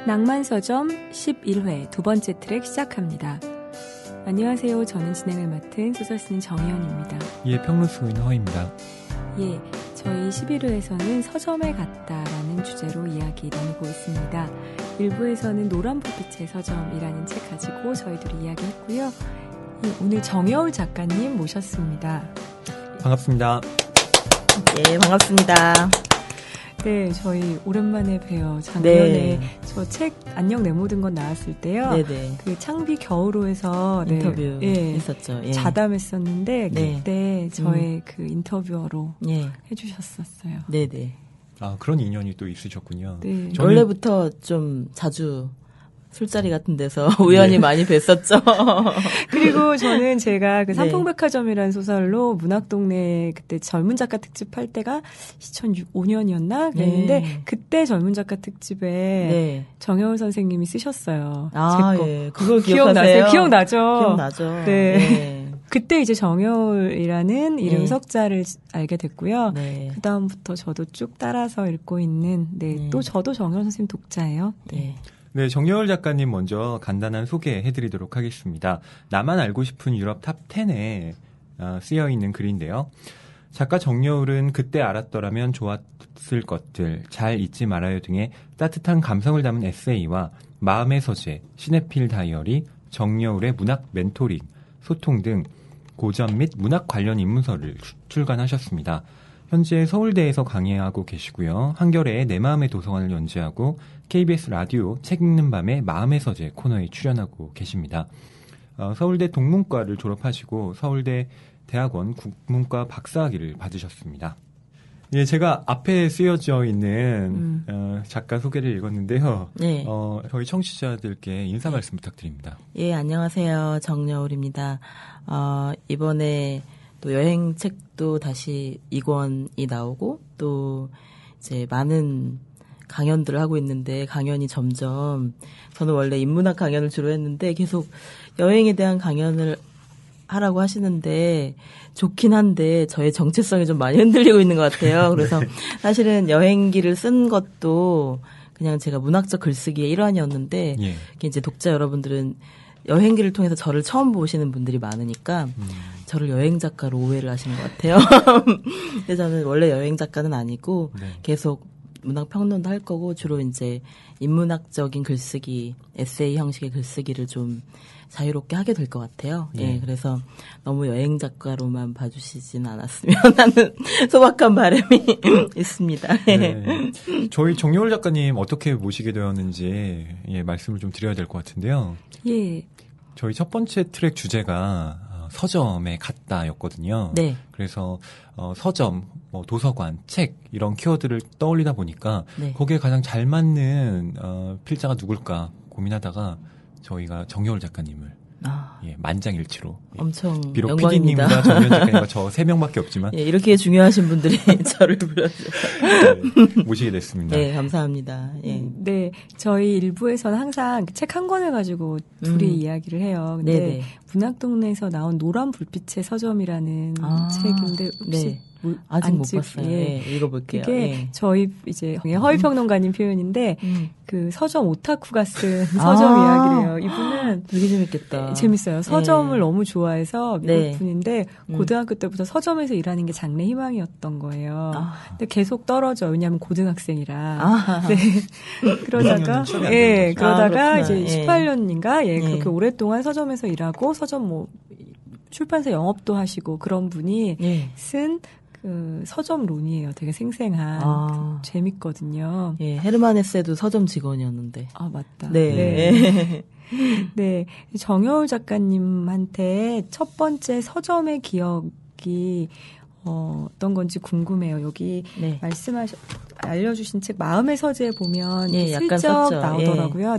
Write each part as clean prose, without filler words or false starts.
낭만서점 11회 두 번째 트랙 시작합니다. 안녕하세요. 저는 진행을 맡은 소설 쓰는 정혜연입니다. 예, 평론수인 허입니다. 예, 저희 11회에서는 서점에 갔다라는 주제로 이야기 나누고 있습니다. 1부에서는 노란 불빛의 서점이라는 책 가지고 저희들이 이야기했고요. 예, 오늘 정여울 작가님 모셨습니다. 반갑습니다. 예, 반갑습니다. 네, 저희 오랜만에 뵈요. 작년에 저 책 안녕 내 모든 건 나왔을 때요. 네네. 그 창비 겨울호에서 인터뷰 했었죠. 예. 자담했었는데 그때 저의 그 인터뷰어로 해주셨었어요. 네네. 아, 그런 인연이 또 있으셨군요. 네. 원래부터 좀 자주 술자리 같은 데서 우연히 많이 뵀었죠. 그리고 저는 제가 그 삼풍백화점이라는 소설로 문학동네 그때 젊은 작가 특집 할 때가 2005년이었나 그랬는데 그때 젊은 작가 특집에 정여울 선생님이 쓰셨어요. 아, 제 거. 예. 그걸 기억하세요? 기억나죠? 기억나죠. 네. 그때 이제 정여울이라는 이름 석자를 알게 됐고요. 그 다음부터 저도 쭉 따라서 읽고 있는 또 저도 정여울 선생님 독자예요. 네, 정여울 작가님 먼저 간단한 소개해드리도록 하겠습니다. 나만 알고 싶은 유럽 탑 10에 쓰여있는 글인데요. 작가 정여울은 그때 알았더라면 좋았을 것들, 잘 잊지 말아요 등의 따뜻한 감성을 담은 에세이와 마음의 서재, 시네필 다이어리, 정여울의 문학 멘토링, 소통 등 고전 및 문학 관련 입문서를 출간하셨습니다. 현재 서울대에서 강의하고 계시고요. 한겨레의 내 마음의 도서관을 연재하고 KBS 라디오 책 읽는 밤의 마음의 서재 코너에 출연하고 계십니다. 서울대 동문과를 졸업하시고 서울대 대학원 국문과 박사학위를 받으셨습니다. 예, 제가 앞에 쓰여져 있는 작가 소개를 읽었는데요. 저희 청취자들께 인사 말씀 부탁드립니다. 예, 안녕하세요. 정여울입니다. 이번에 또 여행책도 다시 2권이 나오고 또 이제 많은 강연들을 하고 있는데 강연이 점점 저는 원래 인문학 강연을 주로 했는데 계속 여행에 대한 강연을 하라고 하시는데 좋긴 한데 저의 정체성이 좀 많이 흔들리고 있는 것 같아요. 그래서 사실은 여행기를 쓴 것도 그냥 제가 문학적 글쓰기의 일환이었는데 이제 독자 여러분들은 여행기를 통해서 저를 처음 보시는 분들이 많으니까 저를 여행 작가로 오해를 하시는 것 같아요. 근데 저는 원래 여행 작가는 아니고 계속 문학 평론도 할 거고 주로 이제 인문학적인 글쓰기, 에세이 형식의 글쓰기를 좀 자유롭게 하게 될 것 같아요. 예, 그래서 너무 여행 작가로만 봐주시지는 않았으면 하는 소박한 바람이 있습니다. 네. 저희 정여울 작가님 어떻게 모시게 되었는지 말씀을 좀 드려야 될 것 같은데요. 예. 저희 첫 번째 트랙 주제가 서점에 갔다였거든요. 그래서 서점, 도서관, 책 이런 키워드를 떠올리다 보니까 거기에 가장 잘 맞는 필자가 누굴까 고민하다가 저희가 정여울 작가님을 만장일치로 엄청 비록 영광입니다. PD님과 정여울 작가님과 저 3명밖에 없지만 이렇게 중요하신 분들이 저를 불러주셔서 모시게 됐습니다. 네, 감사합니다. 네, 저희 일부에서는 항상 책 한 권을 가지고 둘이 이야기를 해요. 근데 문학동네에서 나온 노란 불빛의 서점이라는 책인데 혹시 아직 못 봤어요. 읽어볼게요. 이게 저희 이제 허위평론가님 표현인데 그 서점 오타쿠가 쓴 서점 이야기래요. 이분은 되게 재밌겠다. 재밌어요. 서점을 너무 좋아해서 미국 분인데 고등학교 때부터 서점에서 일하는 게 장래 희망이었던 거예요. 근데 계속 떨어져. 왜냐하면 고등학생이라. 그러다가 그러다가 이제 18년인가 그렇게 오랫동안 서점에서 일하고 서점 출판사 영업도 하시고 그런 분이 쓴 그 서점론이에요. 되게 생생한 재밌거든요. 헤르만 헤세도 서점 직원이었는데. 아, 맞다. 네. 정여울 작가님한테 첫 번째 서점의 기억이 어떤 건지 궁금해요. 여기 알려주신 책 마음의 서재에 보면 약간 슬쩍 썼죠. 나오더라고요.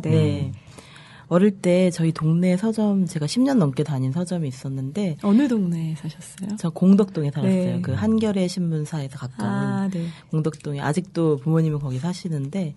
어릴 때 저희 동네 서점 제가 10년 넘게 다닌 서점이 있었는데 어느 동네에 사셨어요? 저 공덕동에 살았어요. 그 한겨레 신문사에서 가까운 공덕동에 아직도 부모님은 거기 사시는데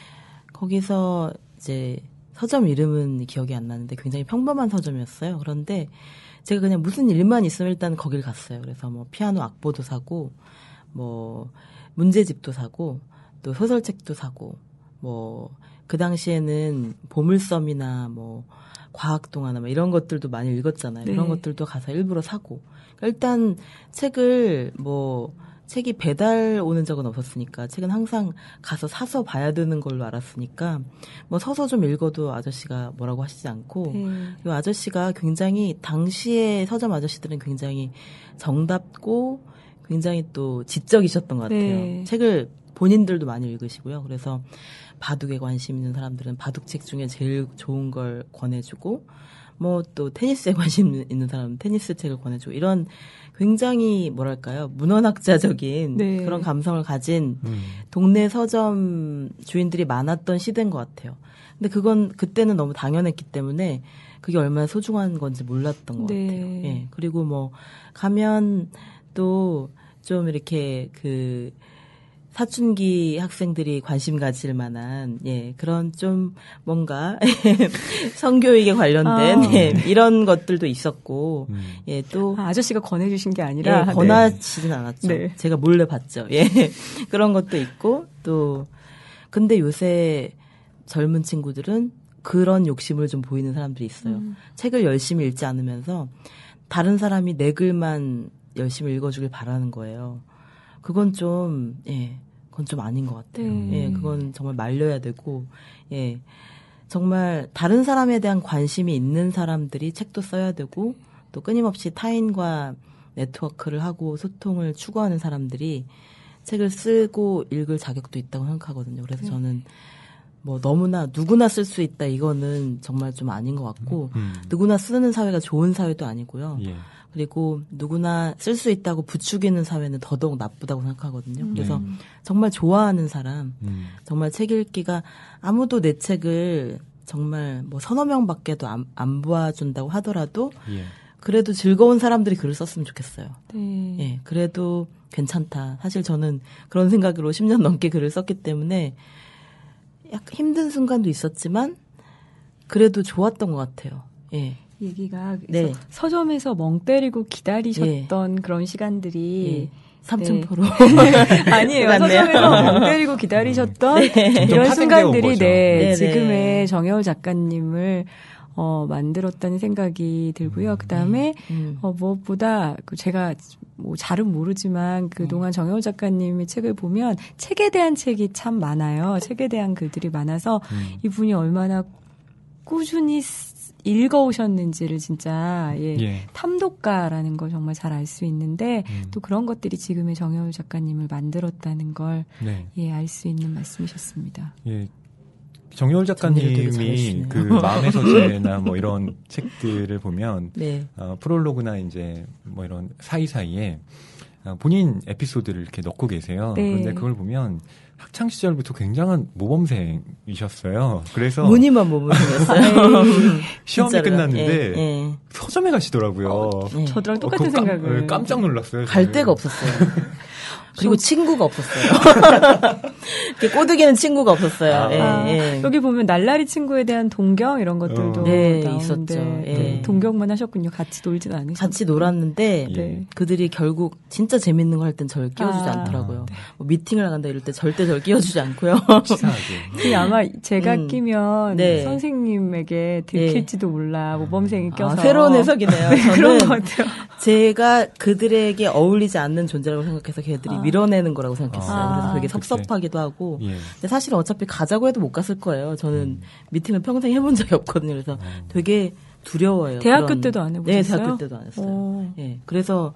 거기서 이제 서점 이름은 기억이 안 나는데 굉장히 평범한 서점이었어요. 그런데 제가 그냥 무슨 일만 있으면 일단 거길 갔어요. 그래서 피아노 악보도 사고 문제집도 사고 또 소설책도 사고 뭐 그 당시에는 보물섬이나 뭐 과학동화나 뭐 이런 것들도 많이 읽었잖아요. 네. 그런 것들도 가서 일부러 사고. 그러니까 일단 책을 책이 배달 오는 적은 없었으니까 책은 항상 가서 사서 봐야 되는 걸로 알았으니까 뭐 서서 좀 읽어도 아저씨가 뭐라고 하시지 않고 이 아저씨가 굉장히 당시에 서점 아저씨들은 굉장히 정답고 굉장히 또 지적이셨던 것 같아요. 네. 책을 본인들도 많이 읽으시고요. 그래서 바둑에 관심 있는 사람들은 바둑책 중에 제일 좋은 걸 권해주고 뭐 또 테니스에 관심 있는 사람은 테니스 책을 권해주고 이런 굉장히 뭐랄까요 문헌학자적인 네. 그런 감성을 가진 동네 서점 주인들이 많았던 시대인 것 같아요. 근데 그때는 너무 당연했기 때문에 그게 얼마나 소중한 건지 몰랐던 것 네. 같아요. 예. 그리고 뭐 가면 또 좀 이렇게 그 사춘기 학생들이 관심 가질 만한 그런 좀 뭔가 성교육에 관련된 이런 것들도 있었고 또 아저씨가 권해주신 게 아니라 권하지는 않았죠. 네. 제가 몰래 봤죠. 그런 것도 있고 또 근데 요새 젊은 친구들은 그런 욕심을 좀 보이는 사람들이 있어요. 책을 열심히 읽지 않으면서 다른 사람이 내 글만 열심히 읽어주길 바라는 거예요. 그건 좀 그건 좀 아닌 것 같아요. 그건 정말 말려야 되고, 정말 다른 사람에 대한 관심이 있는 사람들이 책도 써야 되고, 또 끊임없이 타인과 네트워크를 하고 소통을 추구하는 사람들이 책을 쓰고 읽을 자격도 있다고 생각하거든요. 그래서 저는 뭐 너무나 누구나 쓸 수 있다 이거는 정말 좀 아닌 것 같고, 누구나 쓰는 사회가 좋은 사회도 아니고요. 그리고 누구나 쓸 수 있다고 부추기는 사회는 더더욱 나쁘다고 생각하거든요. 그래서 정말 좋아하는 사람, 정말 책 읽기가 아무도 내 책을 정말 뭐 서너 명밖에도 안 봐준다고 하더라도 그래도 즐거운 사람들이 글을 썼으면 좋겠어요. 그래도 괜찮다. 사실 저는 그런 생각으로 10년 넘게 글을 썼기 때문에 약간 힘든 순간도 있었지만 그래도 좋았던 것 같아요. 얘기가 서점에서 멍 때리고 기다리셨던 그런 시간들이 삼천포로 아니에요. 서점에서 멍 때리고 기다리셨던 이런 순간들이 지금의 정여울 작가님을 만들었다는 생각이 들고요. 그다음에 무엇보다 제가 뭐 잘은 모르지만 그동안 정여울 작가님의 책을 보면 책에 대한 책이 참 많아요. 책에 대한 글들이 많아서 이분이 얼마나 꾸준히 읽어오셨는지를 진짜 탐독가라는 걸 정말 잘 알 수 있는데 또 그런 것들이 지금의 정여울 작가님을 만들었다는 걸 알 수 있는 말씀이셨습니다. 정여울 작가님이 그 마음의 서재나 뭐 이런 책들을 보면 프롤로그나 이제 뭐 이런 사이사이에 본인 에피소드를 이렇게 넣고 계세요. 그런데 그걸 보면 학창 시절부터 굉장한 모범생이셨어요. 그래서 무늬만 모범생이었어요. 시험이 끝났는데 서점에 가시더라고요. 저랑 똑같은 생각을 깜짝 놀랐어요. 갈 데가 없었어요. 그리고 친구가 없었어요. 이렇게 꼬드기는 친구가 없었어요. 여기 보면 날라리 친구에 대한 동경 이런 것들도 있었죠. 동경만 하셨군요. 같이 놀진 않으셨어요. 같이 놀았는데 그들이 결국 진짜 재밌는 거 할 땐 저를 끼워주지 않더라고요. 뭐 미팅을 나간다 이럴 때 절대 저를 끼워주지 않고요. 이상하게. 아마 제가 끼면 선생님에게 들킬지도 몰라. 모범생이 껴서. 새로운 해석이네요. 그런 것 같아요. 제가 그들에게 어울리지 않는 존재라고 생각해서 걔들이 밀어내는 거라고 생각했어요. 그래서 되게 섭섭하기도 하고. 근데 사실은 어차피 가자고 해도 못 갔을 거예요. 저는 미팅을 평생 해본 적이 없거든요. 그래서 되게 두려워요. 대학교 때도 안 해보셨어요? 네, 대학교 때도 안 했어요. 그래서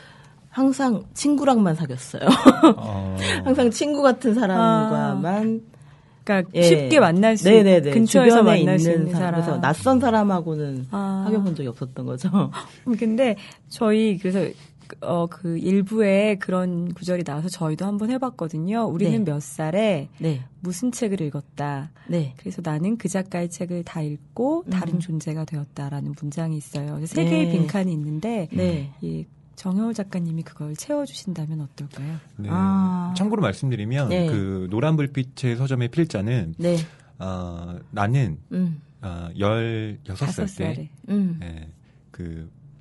항상 친구랑만 사귀었어요. 항상 친구 같은 사람과만. 그러니까 쉽게 만날 수 있는 근처에서 만날 수 있는 사람. 그래서 낯선 사람하고는 사귀어본 적이 없었던 거죠. 근데 저희 그래서 그 일부에 그런 구절이 나와서 저희도 한번 해봤거든요. 우리는 몇 살에 무슨 책을 읽었다. 그래서 나는 그 작가의 책을 다 읽고 다른 존재가 되었다라는 문장이 있어요. 세 개의 빈칸이 있는데 이 정여울 작가님이 그걸 채워주신다면 어떨까요? 참고로 말씀드리면 그 노란 불빛의 서점의 필자는 나는 16살 때 그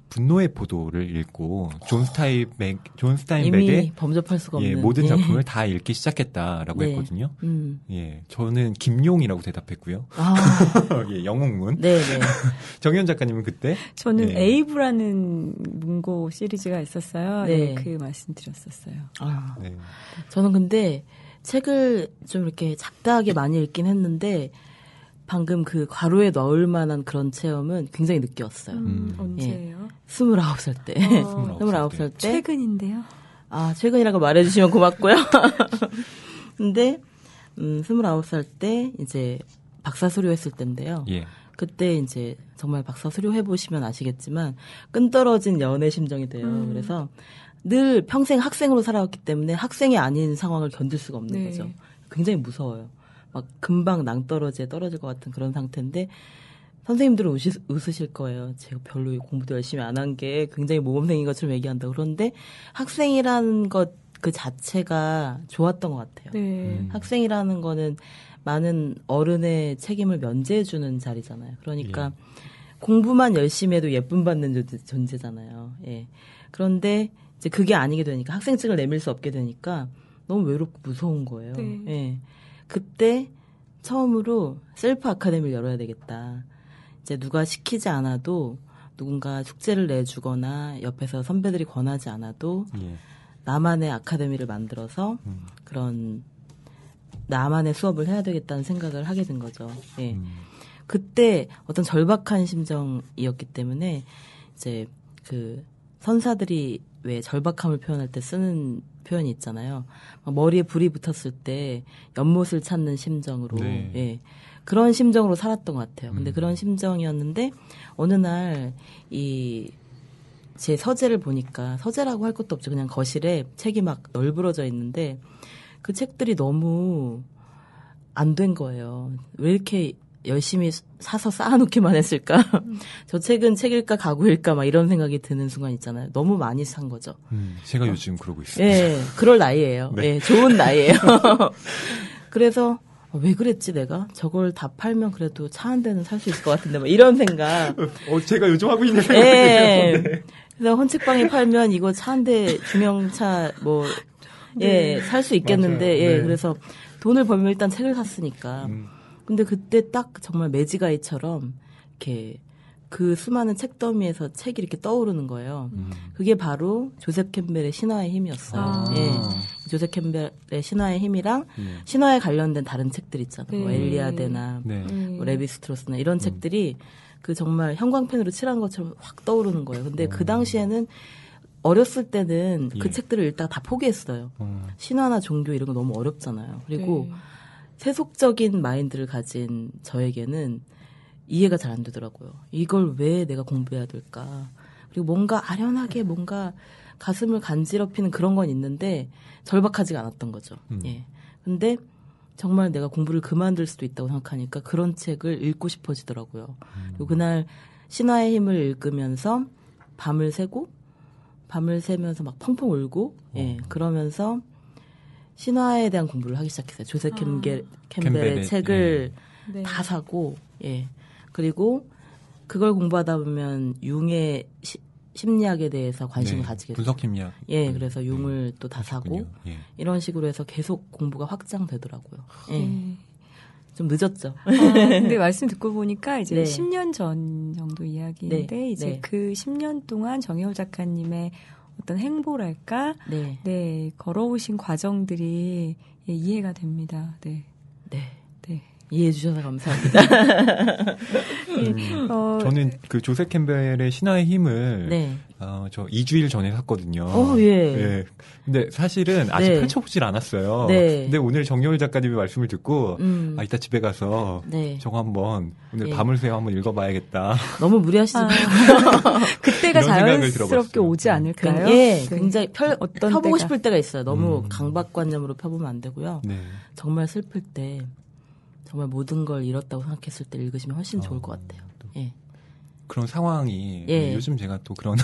분노의 포도를 읽고 존 스타인백의 이미 범접할 수가 없는 모든 작품을 다 읽기 시작했다라고 했거든요. 예, 저는 김용이라고 대답했고요. 예, 영웅문. 네. 정희연 작가님은 그때? 저는 에이브라는 문고 시리즈가 있었어요. 네, 그 말씀드렸었어요. 네. 저는 근데 책을 좀 이렇게 잡다하게 많이 읽긴 했는데 방금 그 괄호에 넣을 만한 그런 체험은 굉장히 늦게 왔어요. 언제예요? 29살 때. 29살 때. 최근인데요? 최근이라고 말해주시면 고맙고요. 근데, 29살 때 이제 박사 수료했을 때인데요. 예. 그때 이제 정말 박사 수료해보시면 아시겠지만 끈떨어진 연애 심정이 돼요. 그래서 늘 평생 학생으로 살아왔기 때문에 학생이 아닌 상황을 견딜 수가 없는 거죠. 굉장히 무서워요. 막 금방 낭떠러지에 떨어질 것 같은 그런 상태인데 선생님들은 웃으실 거예요. 제가 별로 공부도 열심히 안 한 게 굉장히 모범생인 것처럼 얘기한다. 그런데 학생이라는 것 그 자체가 좋았던 것 같아요. 학생이라는 거는 많은 어른의 책임을 면제해주는 자리잖아요. 그러니까 공부만 열심히 해도 예쁨 받는 존재잖아요. 예. 그런데 이제 그게 아니게 되니까 학생증을 내밀 수 없게 되니까 너무 외롭고 무서운 거예요. 예. 그때 처음으로 셀프 아카데미를 열어야 되겠다. 이제 누가 시키지 않아도 누군가 숙제를 내주거나 옆에서 선배들이 권하지 않아도 나만의 아카데미를 만들어서 그런 나만의 수업을 해야 되겠다는 생각을 하게 된 거죠. 예. 그때 어떤 절박한 심정이었기 때문에 이제 그 선사들이 왜 절박함을 표현할 때 쓰는 표현이 있잖아요. 머리에 불이 붙었을 때 연못을 찾는 심정으로 예. 그런 심정으로 살았던 것 같아요. 근데 그런 심정이었는데 어느 날 제 서재를 보니까 서재라고 할 것도 없죠. 그냥 거실에 책이 막 널브러져 있는데 그 책들이 너무 안 된 거예요. 왜 이렇게 열심히 사서 쌓아놓기만 했을까? 저 책은 책일까 가구일까 막 이런 생각이 드는 순간 있잖아요. 너무 많이 산 거죠. 제가 요즘 그러고 있어요. 예, 그럴 나이예요. 네. 예, 좋은 나이예요. 그래서 왜 그랬지 내가? 저걸 다 팔면 그래도 차 한 대는 살 수 있을 것 같은데 막 이런 생각. 제가 요즘 하고 있는 생각이에요. 예. 네. 그래서 헌책방에 팔면 이거 차 한 대 중형차 뭐 살 수 있겠는데 맞아요. 예, 그래서 돈을 벌면 일단 책을 샀으니까. 근데 그때 딱 정말 매지가이처럼 이렇게 그 수많은 책더미에서 책이 이렇게 떠오르는 거예요. 그게 바로 조셉 캠벨의 신화의 힘이었어요. 예. 조셉 캠벨의 신화의 힘이랑 신화에 관련된 다른 책들 있잖아요. 뭐 엘리아데나 뭐 레비스트로스나 이런 책들이 그 정말 형광펜으로 칠한 것처럼 확 떠오르는 거예요. 근데 그 당시에는 어렸을 때는 그 책들을 읽다가 다 포기했어요. 신화나 종교 이런 거 너무 어렵잖아요. 그리고 세속적인 마인드를 가진 저에게는 이해가 잘 안 되더라고요. 이걸 왜 내가 공부해야 될까? 그리고 뭔가 아련하게 뭔가 가슴을 간지럽히는 그런 건 있는데 절박하지가 않았던 거죠. 예. 근데 정말 내가 공부를 그만둘 수도 있다고 생각하니까 그런 책을 읽고 싶어지더라고요. 그리고 그날 신화의 힘을 읽으면서 밤을 새면서 막 펑펑 울고, 예, 그러면서 신화에 대한 공부를 하기 시작했어요. 조셉 캠벨의 책을 다 사고, 예. 그리고 그걸 공부하다 보면 융의 심리학에 대해서 관심을 가지게 돼요. 분석 심리학. 예, 그래서 융을 또 다 사고 이런 식으로 해서 계속 공부가 확장되더라고요. 예. 좀 늦었죠. 근데 말씀 듣고 보니까 이제 10년 전 정도 이야기인데 이제 그 10년 동안 정혜호 작가님의 어떤 행보랄까, 걸어오신 과정들이 이해가 됩니다. 네. 이해해 주셔서 감사합니다. 저는 그 조셉 캠벨의 신화의 힘을 저 2주일 전에 샀거든요. 예. 근데 사실은 아직 펼쳐보질 않았어요. 근데 오늘 정여울 작가님의 말씀을 듣고 이따 집에 가서 저거 한번 오늘 밤을 새워 한번 읽어봐야겠다. 너무 무리하시지 마요. 그때가 자연스럽게 오지 않을까요? 예, 굉장히 펴보고 싶을 때가 있어요. 너무 강박관념으로 펴보면 안 되고요. 정말 슬플 때 정말 모든 걸 잃었다고 생각했을 때 읽으시면 훨씬 좋을 것 같아요. 예. 그런 상황이 요즘 제가 또 그런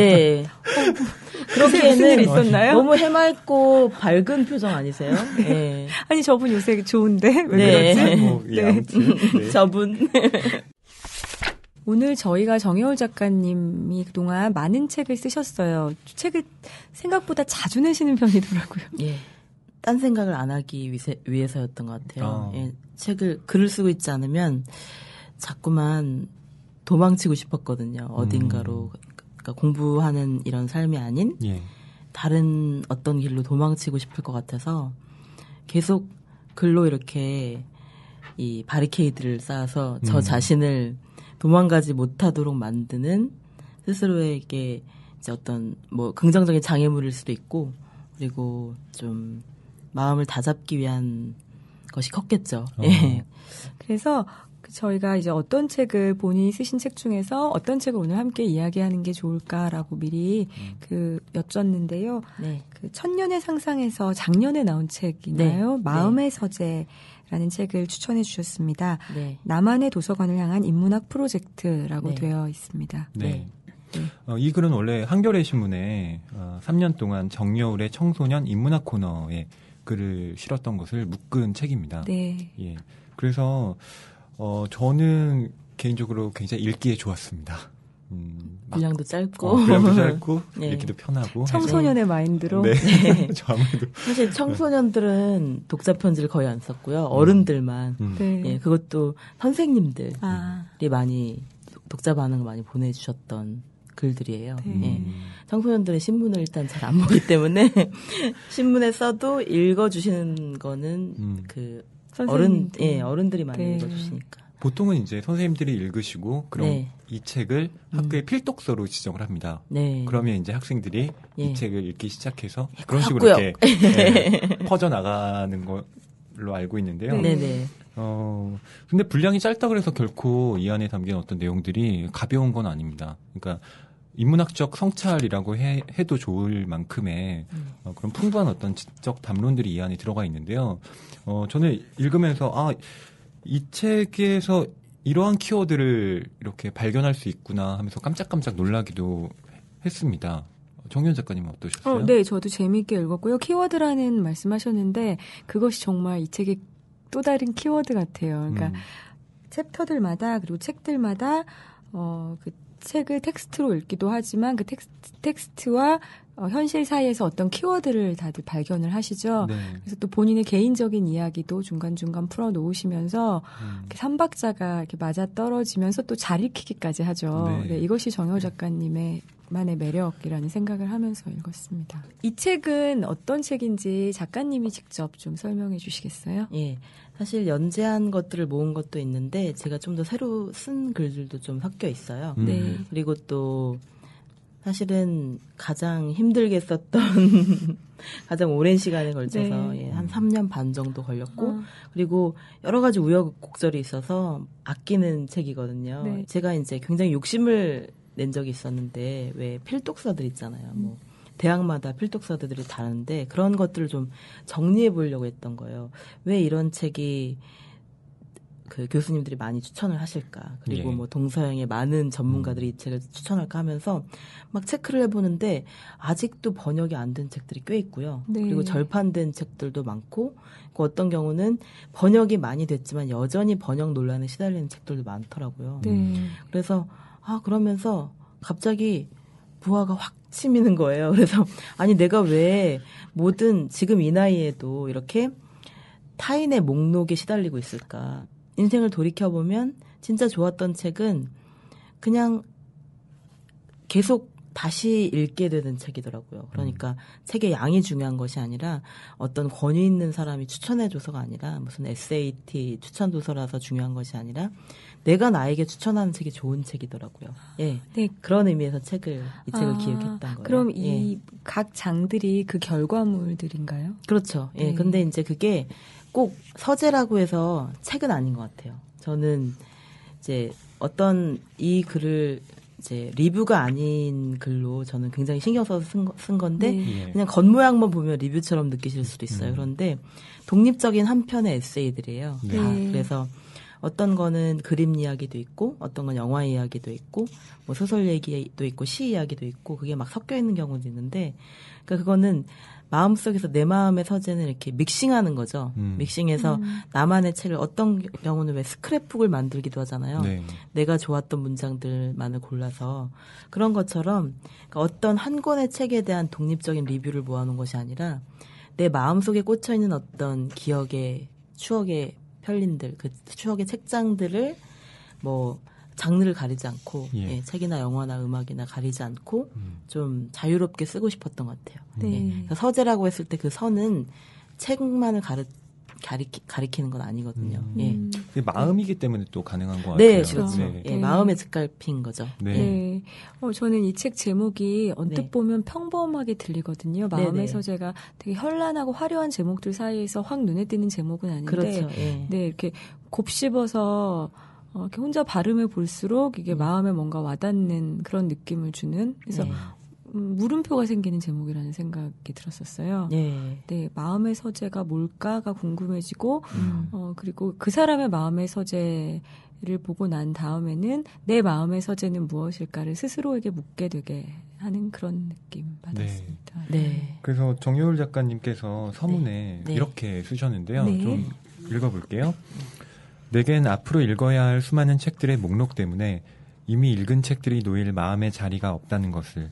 그렇게는 있었나요? 너무 해맑고 밝은 표정 아니세요? 예. 아니 저분 요새 좋은데 왜 그러지? 아무튼 저분 오늘 저희가 정여울 작가님이 그동안 많은 책을 쓰셨어요. 책을 생각보다 자주 내시는 편이더라고요. 예. 딴 생각을 안 하기 위해서였던 것 같아요. 예. 글을 쓰고 있지 않으면 자꾸만 도망치고 싶었거든요. 어딘가로. 그러니까 공부하는 이런 삶이 아닌 예. 다른 어떤 길로 도망치고 싶을 것 같아서 계속 글로 이렇게 이 바리케이드를 쌓아서 저 자신을 도망가지 못하도록 만드는 스스로에게 이제 어떤 뭐 긍정적인 장애물일 수도 있고 그리고 좀 마음을 다잡기 위한 것이 컸겠죠. 예. 그래서 저희가 이제 어떤 책을 본인이 쓰신 책 중에서 어떤 책을 오늘 함께 이야기하는 게 좋을까라고 미리 여쭸는데요. 네. 천년의 상상에서 작년에 나온 책이나요? 네. 마음의 서재라는 책을 추천해 주셨습니다. 네. 나만의 도서관을 향한 인문학 프로젝트라고 네. 되어 있습니다. 네. 이 글은 원래 한겨레 신문에 3년 동안 정여울의 청소년 인문학 코너에 글을 실었던 것을 묶은 책입니다. 네. 예. 그래서 저는 개인적으로 굉장히 읽기에 좋았습니다. 분량도 짧고, 분량도 짧고, 네. 읽기도 편하고. 청소년의 마인드로. 네. 네. 저 아무래도. 사실 청소년들은 독자 편지를 거의 안 썼고요. 어른들만. 네. 예, 그것도 선생님들이 아. 많이 독자 반응을 많이 보내주셨던 글들이에요. 네. 예. 청소년들은 신문을 일단 잘 안 보기 때문에 신문에 써도 읽어주시는 거는 어른들이 많이 네. 읽어주시니까. 보통은 이제 선생님들이 읽으시고 그럼 네. 이 책을 학교의 필독서로 지정을 합니다. 네. 그러면 이제 학생들이 예. 이 책을 읽기 시작해서 예, 그런 식으로 고맙고요. 이렇게 퍼져 나가는 걸로 알고 있는데요. 네네. 근데 분량이 짧다 그래서 결코 이 안에 담긴 어떤 내용들이 가벼운 건 아닙니다. 그러니까 인문학적 성찰이라고 해도 좋을 만큼의 그런 풍부한 어떤 지적 담론들이 이 안에 들어가 있는데요. 저는 읽으면서 이 책에서 이러한 키워드를 이렇게 발견할 수 있구나 하면서 깜짝깜짝 놀라기도 했습니다. 정연 작가님은 어떠셨어요? 네, 저도 재미있게 읽었고요. 키워드라는 말씀하셨는데 그것이 정말 이 책의 또 다른 키워드 같아요. 그러니까 챕터들마다 그리고 책들마다 그 책을 텍스트로 읽기도 하지만 그 텍스트와 현실 사이에서 어떤 키워드를 다들 발견을 하시죠. 네. 그래서 또 본인의 개인적인 이야기도 중간중간 풀어 놓으시면서 이렇게 삼박자가 이렇게 맞아 떨어지면서 또 잘 읽히기까지 하죠. 네. 네, 이것이 정여울 작가님의 만의 매력이라는 생각을 하면서 읽었습니다. 이 책은 어떤 책인지 작가님이 직접 좀 설명해 주시겠어요? 예. 사실 연재한 것들을 모은 것도 있는데 제가 좀 더 새로 쓴 글들도 좀 섞여 있어요. 네. 그리고 또 사실은 가장 힘들게 썼던 가장 오랜 시간에 걸쳐서 네. 예, 한 3년 반 정도 걸렸고 그리고 여러 가지 우여곡절이 있어서 아끼는 책이거든요. 네. 제가 이제 굉장히 욕심을 낸 적이 있었는데 왜 필독서들 있잖아요. 뭐 대학마다 필독서들이 다른데 그런 것들을 좀 정리해 보려고 했던 거예요. 왜 이런 책이 그 교수님들이 많이 추천을 하실까? 그리고 예. 뭐 동서양의 많은 전문가들이 이 책을 추천할까 하면서 막 체크를 해보는데 아직도 번역이 안 된 책들이 꽤 있고요. 네. 그리고 절판된 책들도 많고 그 어떤 경우는 번역이 많이 됐지만 여전히 번역 논란에 시달리는 책들도 많더라고요. 네. 그래서 그러면서 갑자기 부하가 확 치미는 거예요. 그래서 아니 내가 왜 뭐든 지금 이 나이에도 이렇게 타인의 목록에 시달리고 있을까? 인생을 돌이켜보면 진짜 좋았던 책은 그냥 계속 다시 읽게 되는 책이더라고요. 그러니까 책의 양이 중요한 것이 아니라 어떤 권위 있는 사람이 추천해줘서가 아니라 무슨 SAT 추천도서라서 중요한 것이 아니라 내가 나에게 추천하는 책이 좋은 책이더라고요. 예. 네. 그런 의미에서 이 책을 기획했던 거예요. 그럼 이 각 장들이 그 결과물들인가요? 그렇죠. 예. 네. 근데 이제 그게 꼭 서재라고 해서 책은 아닌 것 같아요. 저는 이제 어떤 이 글을 이제 리뷰가 아닌 글로 저는 굉장히 신경 써서 쓴 건데 네. 그냥 겉모양만 보면 리뷰처럼 느끼실 수도 있어요. 그런데 독립적인 한 편의 에세이들이에요. 네. 다. 그래서 어떤 거는 그림 이야기도 있고 어떤 건 영화 이야기도 있고 뭐 소설 얘기도 있고 시 이야기도 있고 그게 막 섞여 있는 경우도 있는데 그러니까 그거는 마음속에서 내 마음의 서재는 이렇게 믹싱하는 거죠. 믹싱해서 나만의 책을 어떤 경우는 왜 스크랩북을 만들기도 하잖아요. 네. 내가 좋았던 문장들만을 골라서 그런 것처럼 그러니까 어떤 한 권의 책에 대한 독립적인 리뷰를 모아놓은 것이 아니라 내 마음속에 꽂혀있는 어떤 기억의 추억의 편린들 그 추억의 책장들을 뭐 장르를 가리지 않고 예, 책이나 영화나 음악이나 가리지 않고 좀 자유롭게 쓰고 싶었던 것 같아요. 네. 예, 그러니까 서재라고 했을 때 그 선은 책만을 가리키는 건 아니거든요. 예. 그게 마음이기 때문에 또 가능한 것 같아요. 네, 그렇죠. 네. 예, 마음의 즉갈피인 거죠. 네. 네. 저는 이 책 제목이 언뜻 보면 평범하게 들리거든요. 마음의 서재가 되게 현란하고 화려한 제목들 사이에서 확 눈에 띄는 제목은 아닌데, 그렇죠. 예. 네, 이렇게 곱씹어서 이렇게 혼자 발음해 볼수록 이게 마음에 뭔가 와닿는 그런 느낌을 주는 그래서 물음표가 생기는 제목이라는 생각이 들었었어요. 네, 마음의 서재가 뭘까가 궁금해지고 그리고 그 사람의 마음의 서재를 보고 난 다음에는 내 마음의 서재는 무엇일까를 스스로에게 묻게 되게 하는 그런 느낌 받았습니다. 네. 그래서 정여울 작가님께서 서문에 이렇게 쓰셨는데요. 좀 읽어볼게요. 내겐 앞으로 읽어야 할 수많은 책들의 목록 때문에 이미 읽은 책들이 놓일 마음의 자리가 없다는 것을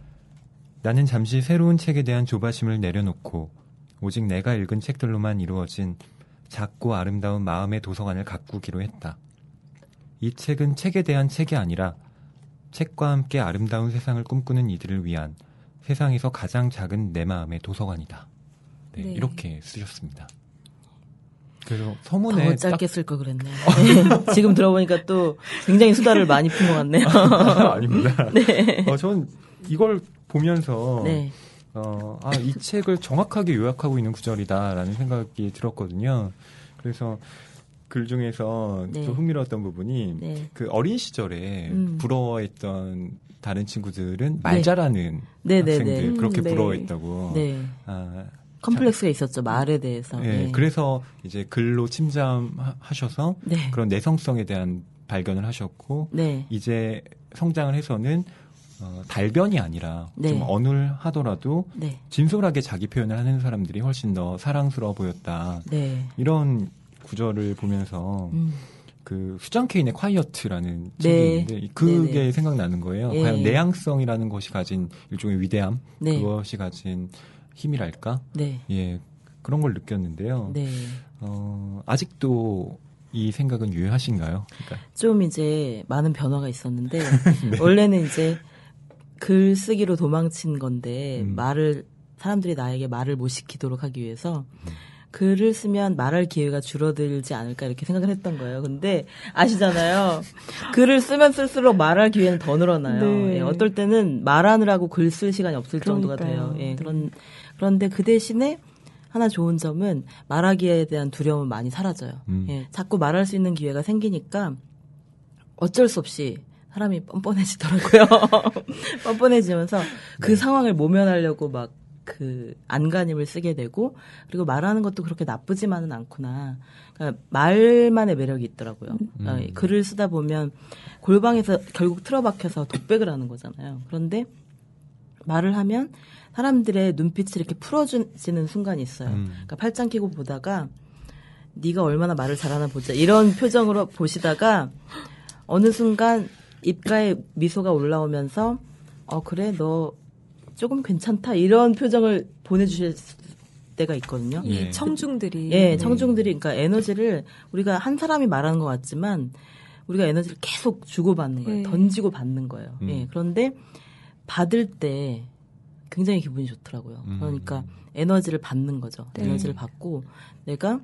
나는 잠시 새로운 책에 대한 조바심을 내려놓고 오직 내가 읽은 책들로만 이루어진 작고 아름다운 마음의 도서관을 가꾸기로 했다. 이 책은 책에 대한 책이 아니라 책과 함께 아름다운 세상을 꿈꾸는 이들을 위한 세상에서 가장 작은 내 마음의 도서관이다. 네, 이렇게 쓰셨습니다. 그래서 서문에 더 짧게 쓸 걸 그랬네요. 네. 지금 들어보니까 또 굉장히 수다를 많이 푼 것 같네요. 아닙니다. 네. 전 이걸 보면서 이 책을 정확하게 요약하고 있는 구절이다라는 생각이 들었거든요. 그래서 글 중에서 좀 흥미로웠던 부분이 그 어린 시절에 부러워했던 다른 친구들은 말 잘하는 학생들 그렇게 부러워했다고. 컴플렉스가 있었죠. 말에 대해서. 그래서 이제 글로 침잠하셔서 그런 내성성에 대한 발견을 하셨고 이제 성장을 해서는 달변이 아니라 좀 어눌하더라도 진솔하게 자기 표현을 하는 사람들이 훨씬 더 사랑스러워 보였다. 이런 구절을 보면서 그 수잔 케인의 콰이어트라는 책이 있는데 그게 생각나는 거예요. 과연 내향성이라는 것이 가진 일종의 위대함, 그것이 가진 힘이랄까? 예, 그런 걸 느꼈는데요. 아직도 이 생각은 유효하신가요? 그러니까. 좀 이제 많은 변화가 있었는데 원래는 이제 글쓰기로 도망친 건데 사람들이 나에게 말을 못 시키도록 하기 위해서 글을 쓰면 말할 기회가 줄어들지 않을까 이렇게 생각을 했던 거예요. 근데 아시잖아요. 글을 쓰면 쓸수록 말할 기회는 더 늘어나요. 어떨 때는 말하느라고 글 쓸 시간이 없을 정도가 돼요. 그런데 그 대신에 하나 좋은 점은 말하기에 대한 두려움은 많이 사라져요. 자꾸 말할 수 있는 기회가 생기니까 어쩔 수 없이 사람이 뻔뻔해지더라고요. 뻔뻔해지면서 그 상황을 모면하려고 막 그 안간힘을 쓰게 되고 그리고 말하는 것도 그렇게 나쁘지만은 않구나. 그러니까 말만의 매력이 있더라고요. 글을 쓰다 보면 골방에서 결국 틀어박혀서 독백을 하는 거잖아요. 그런데 말을 하면 사람들의 눈빛이 이렇게 풀어지는 순간이 있어요. 그러니까 팔짱 끼고 보다가 네가 얼마나 말을 잘하나 보자 이런 표정으로 보시다가 어느 순간 입가에 미소가 올라오면서 그래 너 조금 괜찮다 이런 표정을 보내주실 때가 있거든요. 이 청중들이 청중들이 그러니까 에너지를 우리가 한 사람이 말하는 것 같지만 우리가 에너지를 계속 주고받는 거예요. 던지고 받는 거예요. 그런데 받을 때 굉장히 기분이 좋더라고요. 그러니까 에너지를 받는 거죠. 에너지를 받고 내가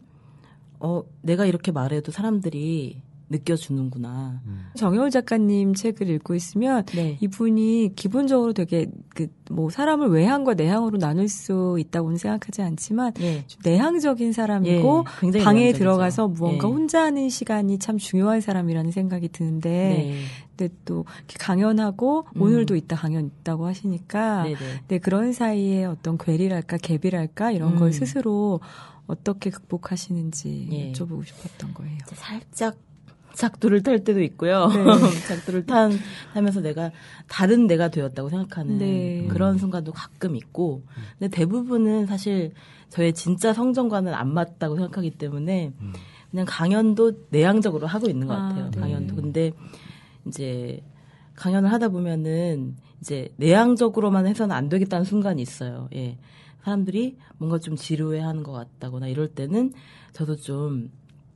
이렇게 말해도 사람들이 느껴주는구나. 정여울 작가님 책을 읽고 있으면 이분이 기본적으로 되게 사람을 외향과 내향으로 나눌 수 있다고는 생각하지 않지만 좀 내향적인 사람이고 방에 내향적이죠. 들어가서 무언가 혼자 하는 시간이 참 중요한 사람이라는 생각이 드는데 근데 또 강연하고 오늘도 이따 강연 있다고 하시니까 그런 사이에 어떤 괴리랄까 갭이랄까 이런 걸 스스로 어떻게 극복하시는지 여쭤보고 싶었던 거예요. 살짝 작두를 탈 때도 있고요. 네. 작두를 타면서 내가 다른 내가 되었다고 생각하는 네. 그런 순간도 가끔 있고, 근데 대부분은 사실 저의 진짜 성정과는 안 맞다고 생각하기 때문에 그냥 강연도 내향적으로 하고 있는 것 같아요. 네. 강연도. 근데 이제 강연을 하다 보면은 이제 내향적으로만 해서는 안 되겠다는 순간이 있어요. 예. 사람들이 뭔가 좀 지루해하는 것 같다거나 이럴 때는 저도 좀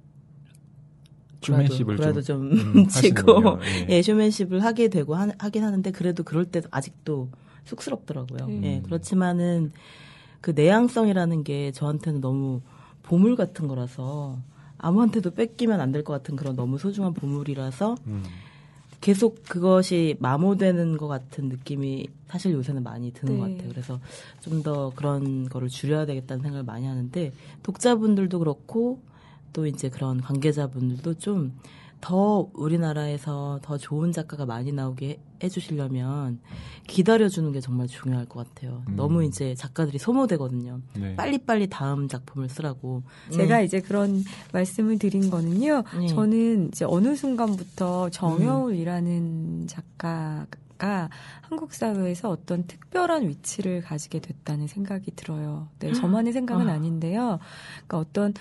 쇼맨십을 좀 치고 예, 쇼맨십을 하게 되고 하긴 하는데 그래도 그럴 때도 아직도 쑥스럽더라고요. 예, 그렇지만은 그 내향성이라는 게 저한테는 너무 보물 같은 거라서 아무한테도 뺏기면 안 될 것 같은 그런 너무 소중한 보물이라서 계속 그것이 마모되는 것 같은 느낌이 사실 요새는 많이 드는 것 같아요. 그래서 좀 더 그런 거를 줄여야 되겠다는 생각을 많이 하는데 독자분들도 그렇고 또 이제 그런 관계자분들도 좀 더 우리나라에서 더 좋은 작가가 많이 나오게 해주시려면 기다려주는 게 정말 중요할 것 같아요. 너무 이제 작가들이 소모되거든요. 네. 빨리빨리 다음 작품을 쓰라고. 제가 이제 그런 말씀을 드린 거는요. 저는 이제 어느 순간부터 정여울이라는 작가가 한국 사회에서 어떤 특별한 위치를 가지게 됐다는 생각이 들어요. 네, 저만의 생각은 아닌데요. 그러니까 어떤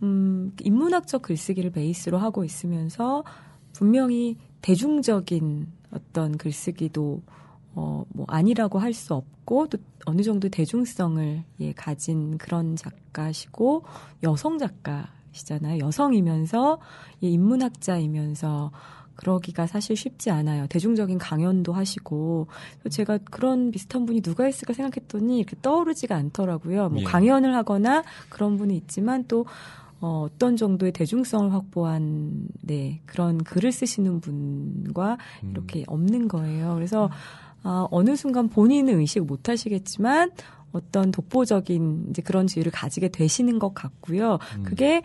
인문학적 글쓰기를 베이스로 하고 있으면서 분명히 대중적인 어떤 글쓰기도 뭐 아니라고 할 수 없고 또 어느 정도 대중성을 가진 그런 작가시고 여성 작가시잖아요. 여성이면서 인문학자이면서 그러기가 사실 쉽지 않아요. 대중적인 강연도 하시고 제가 그런 비슷한 분이 누가 있을까 생각했더니 이렇게 떠오르지가 않더라고요. 뭐 강연을 하거나 그런 분이 있지만 또 어떤 정도의 대중성을 확보한 그런 글을 쓰시는 분과 이렇게 없는 거예요. 그래서 어느 순간 본인은 의식 못 하시겠지만 어떤 독보적인 이제 그런 지위를 가지게 되시는 것 같고요. 그게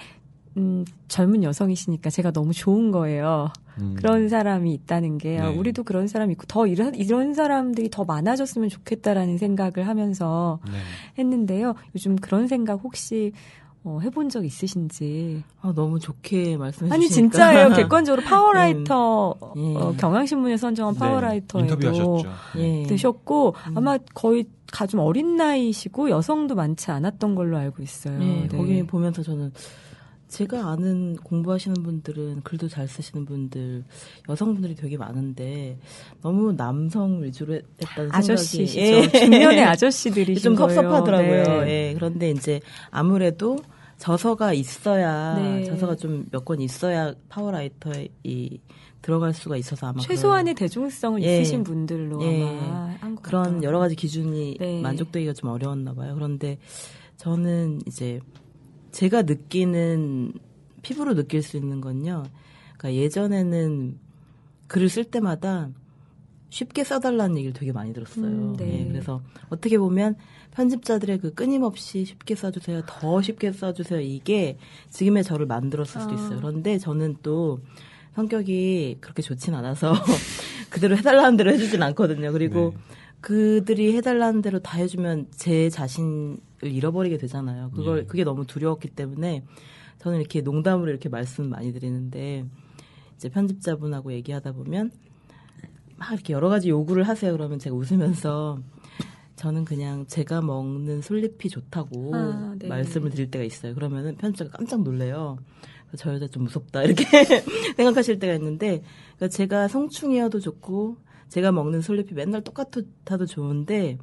젊은 여성이시니까 제가 너무 좋은 거예요. 그런 사람이 있다는 게 우리도 그런 사람이 있고 더 이런 사람들이 더 많아졌으면 좋겠다라는 생각을 하면서 했는데요. 요즘 그런 생각 혹시 해본 적 있으신지? 너무 좋게 말씀해 주시니까. 아니 진짜예요. 객관적으로 파워라이터 경향신문에 선정한 파워라이터에도 인터뷰하셨죠. 되셨고 아마 거의 좀 어린 나이시고 여성도 많지 않았던 걸로 알고 있어요. 거기 보면서 저는 제가 아는 공부하시는 분들은 글도 잘 쓰시는 분들 여성분들이 되게 많은데 너무 남성 위주로 했다는 아저씨시죠. 중년의 아저씨들이신 좀 거예요. 섭섭하더라고요. 그런데 이제 아무래도 저서가 있어야 저서가 좀 몇 권 있어야 파워라이터에 들어갈 수가 있어서 아마 최소한의 대중성을 있으신 분들로 아마 한 것 그런 같아요. 여러 가지 기준이 만족되기가 좀 어려웠나 봐요. 그런데 저는 이제 제가 느끼는 피부로 느낄 수 있는 건요. 그러니까 예전에는 글을 쓸 때마다 쉽게 써달라는 얘기를 되게 많이 들었어요. 그래서 어떻게 보면 편집자들의 그 끊임없이 쉽게 써주세요, 더 쉽게 써주세요 이게 지금의 저를 만들었을 수도 있어요. 그런데 저는 또 성격이 그렇게 좋진 않아서 그대로 해달라는 대로 해주진 않거든요. 그리고 그들이 해달라는 대로 다 해주면 제 자신을 잃어버리게 되잖아요. 그게 너무 두려웠기 때문에 저는 이렇게 농담으로 이렇게 말씀 많이 드리는데 이제 편집자분하고 얘기하다 보면 막 이렇게 여러 가지 요구를 하세요. 그러면 제가 웃으면서 저는 그냥 제가 먹는 솔잎이 좋다고 말씀을 드릴 때가 있어요. 그러면은 편집자가 깜짝 놀래요. 저 여자 좀 무섭다 이렇게 생각하실 때가 있는데 그러니까 제가 성충이어도 좋고 제가 먹는 솔잎이 맨날 똑같아도 좋은데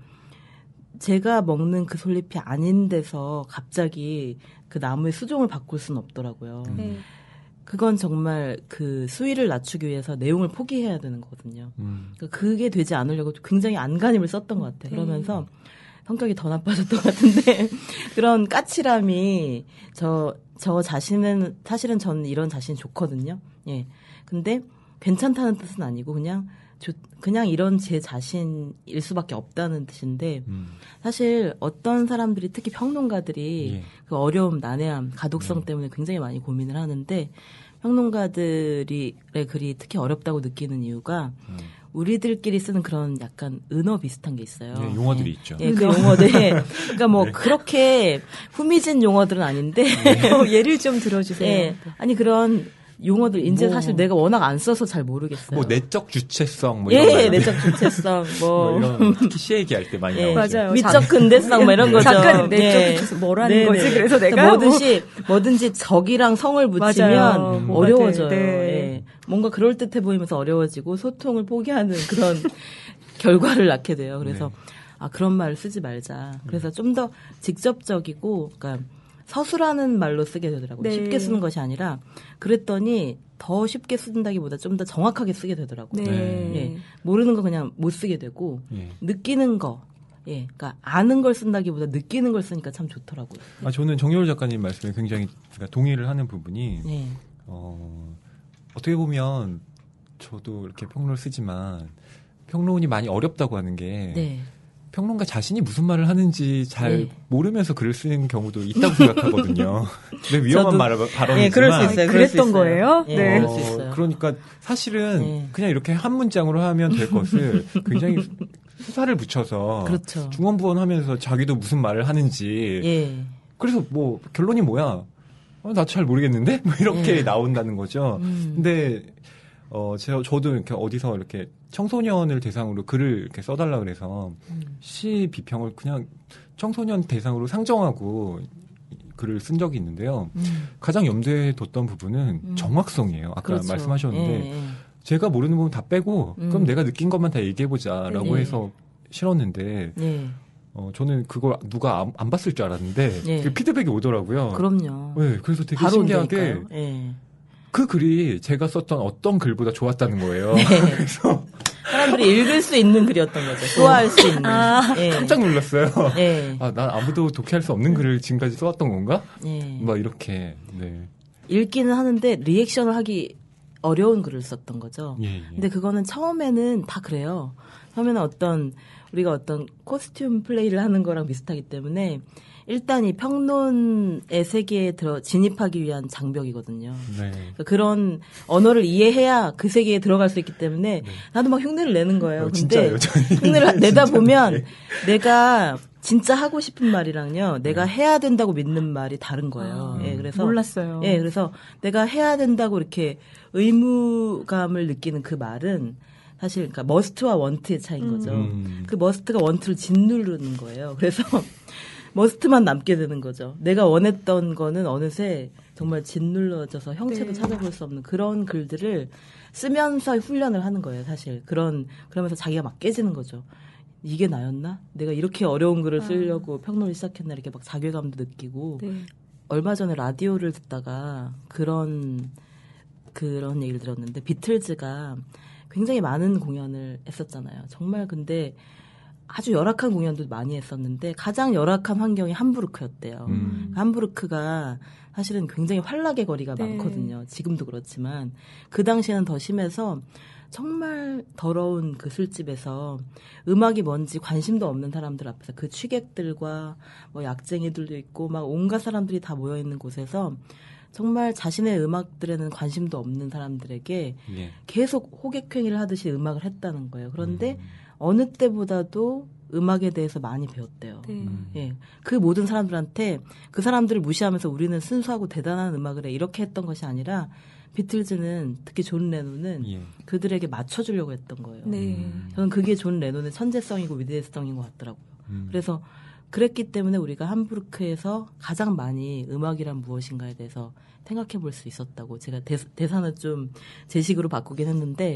제가 먹는 그 솔잎이 아닌 데서 갑자기 그 나무의 수종을 바꿀 수는 없더라고요. 그건 정말 그 수위를 낮추기 위해서 내용을 포기해야 되는 거거든요. 그러니까 그게 되지 않으려고 굉장히 안간힘을 썼던 것 같아요. 그러면서 성격이 더 나빠졌던 것 같은데 그런 까칠함이 저 자신은 사실은 저는 이런 자신이 좋거든요. 근데 괜찮다는 뜻은 아니고 그냥 이런 제 자신일 수밖에 없다는 뜻인데 사실 어떤 사람들이 특히 평론가들이 그 어려움, 난해함, 가독성 때문에 굉장히 많이 고민을 하는데 평론가들의 글이 특히 어렵다고 느끼는 이유가 우리들끼리 쓰는 그런 약간 은어 비슷한 게 있어요. 용어들이 있죠. 그 용어들. 그러니까 뭐 그렇게 후미진 용어들은 아닌데 예를 좀 들어주세요. 아니 그런 용어들 이제 사실 내가 워낙 안 써서 잘 모르겠어요. 뭐 내적 주체성 뭐 이런 예, 내적 주체성 뭐 이런 특히 시 얘기할 때 많이 나오죠. 맞아요. 미적 근대성 뭐 이런 거죠. 작가는 내적 주체성 뭐라는 거지? 그래서 내가 뭐든지 적이랑 성을 붙이면 어려워져요. 네. 예. 뭔가 그럴듯해 보이면서 어려워지고 소통을 포기하는 그런 결과를 낳게 돼요. 그래서 그런 말을 쓰지 말자. 그래서 좀 더 직접적이고, 그러니까 서술하는 말로 쓰게 되더라고요. 네. 쉽게 쓰는 것이 아니라 그랬더니 더 쉽게 쓴다기보다 좀 더 정확하게 쓰게 되더라고요. 네. 예. 모르는 거 그냥 못 쓰게 되고 느끼는 거, 그러니까 아는 걸 쓴다기보다 느끼는 걸 쓰니까 참 좋더라고요. 저는 정여울 작가님 말씀에 굉장히 동의를 하는 부분이 어떻게 보면 저도 이렇게 평론을 쓰지만 평론이 많이 어렵다고 하는 게 평론가 자신이 무슨 말을 하는지 잘 모르면서 글을 쓰는 경우도 있다고 생각하거든요. 근데 위험한 발언이지만 그럴 수 있어요. 그랬던 거예요? 네. 그럴 수 있어요. 그러니까 사실은 그냥 이렇게 한 문장으로 하면 될 것을 굉장히 수사를 붙여서 그렇죠. 중언부언하면서 자기도 무슨 말을 하는지 그래서 뭐 결론이 뭐야? 나 잘 모르겠는데? 뭐 이렇게 나온다는 거죠. 근데 저도 이렇게 어디서 이렇게 청소년을 대상으로 글을 이렇게 써달라 그래서 시 비평을 그냥 청소년 대상으로 상정하고 글을 쓴 적이 있는데요. 가장 염두에 뒀던 부분은 정확성이에요. 아까 그렇죠. 말씀하셨는데 제가 모르는 부분 다 빼고 그럼 내가 느낀 것만 다 얘기해보자라고 해서 실었는데 저는 그걸 누가 안 봤을 줄 알았는데 그 피드백이 오더라고요. 그럼요. 네, 그래서 되게 신기하게 그 글이 제가 썼던 어떤 글보다 좋았다는 거예요. 그래서 사람들이 읽을 수 있는 글이었던 거죠. 소화할 수 있는. 깜짝 놀랐어요. 난 아무도 독해할 수 없는 글을 지금까지 써왔던 건가? 막 이렇게. 읽기는 하는데 리액션을 하기 어려운 글을 썼던 거죠. 근데 그거는 처음에는 다 그래요. 처음에는 우리가 어떤 코스튬 플레이를 하는 거랑 비슷하기 때문에 일단 이 평론의 세계에 진입하기 위한 장벽이거든요. 그러니까 그런 언어를 이해해야 그 세계에 들어갈 수 있기 때문에 나도 막 흉내를 내는 거예요. 근데 진짜요, 흉내를 내다 보면 내가 진짜 하고 싶은 말이랑요, 내가 해야 된다고 믿는 말이 다른 거예요. 그래서 몰랐어요. 그래서 내가 해야 된다고 이렇게 의무감을 느끼는 그 말은 사실 그러니까 머스트와 원트의 차이인 거죠. 그 머스트가 원트를 짓누르는 거예요. 그래서 머스트만 남게 되는 거죠. 내가 원했던 거는 어느새 정말 짓눌러져서 형체도 찾아볼 수 없는 그런 글들을 쓰면서 훈련을 하는 거예요, 사실. 그러면서 자기가 막 깨지는 거죠. 이게 나였나? 내가 이렇게 어려운 글을 쓰려고 평론을 시작했나? 이렇게 막 자괴감도 느끼고. 얼마 전에 라디오를 듣다가 그런 얘기를 들었는데, 비틀즈가 굉장히 많은 공연을 했었잖아요. 정말 근데 아주 열악한 공연도 많이 했었는데 가장 열악한 환경이 함부르크였대요. 함부르크가 사실은 굉장히 환락의 거리가 많거든요. 지금도 그렇지만 그 당시에는 더 심해서 정말 더러운 그 술집에서 음악이 뭔지 관심도 없는 사람들 앞에서 그 취객들과 뭐 약쟁이들도 있고 막 온갖 사람들이 다 모여 있는 곳에서 정말 자신의 음악들에는 관심도 없는 사람들에게 계속 호객행위를 하듯이 음악을 했다는 거예요. 그런데 어느 때보다도 음악에 대해서 많이 배웠대요. 그 모든 사람들한테 그 사람들을 무시하면서 우리는 순수하고 대단한 음악을 해 이렇게 했던 것이 아니라 비틀즈는 특히 존 레논은 그들에게 맞춰주려고 했던 거예요. 저는 그게 존 레논의 천재성이고 위대성인 것 같더라고요. 그래서 그랬기 때문에 우리가 함부르크에서 가장 많이 음악이란 무엇인가에 대해서 생각해 볼 수 있었다고 제가 대사는 좀 제 식으로 바꾸긴 했는데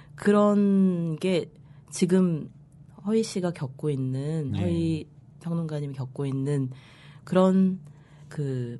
그런 게 지금 허희 씨가 겪고 있는 허희 평론가님이 겪고 있는 그런 그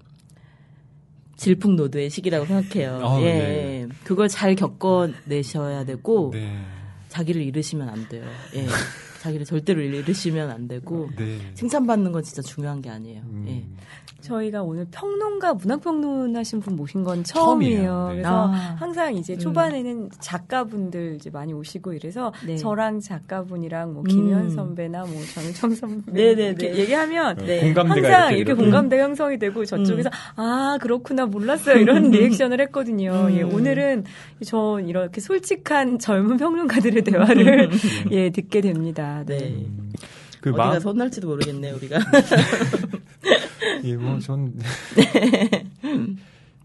질풍노도의 시기라고 생각해요. 그걸 잘 겪어내셔야 되고 자기를 잃으시면 안 돼요. 자기를 절대로 잃으시면 안 되고 칭찬받는 건 진짜 중요한 게 아니에요. 저희가 오늘 평론가, 문학평론 하신 분 모신 건 처음이에요. 그래서 항상 이제 초반에는 작가분들 이제 많이 오시고 이래서 저랑 작가분이랑 뭐 김현 선배나 뭐 정유청 선배 이렇게 얘기하면 항상 이렇게 공감대가 형성이 되고 저쪽에서 아 그렇구나 몰랐어요 이런 리액션을 했거든요. 오늘은 저 이렇게 솔직한 젊은 평론가들의 대화를 듣게 됩니다. 그 어디가 손날지도 모르겠네요, 우리가.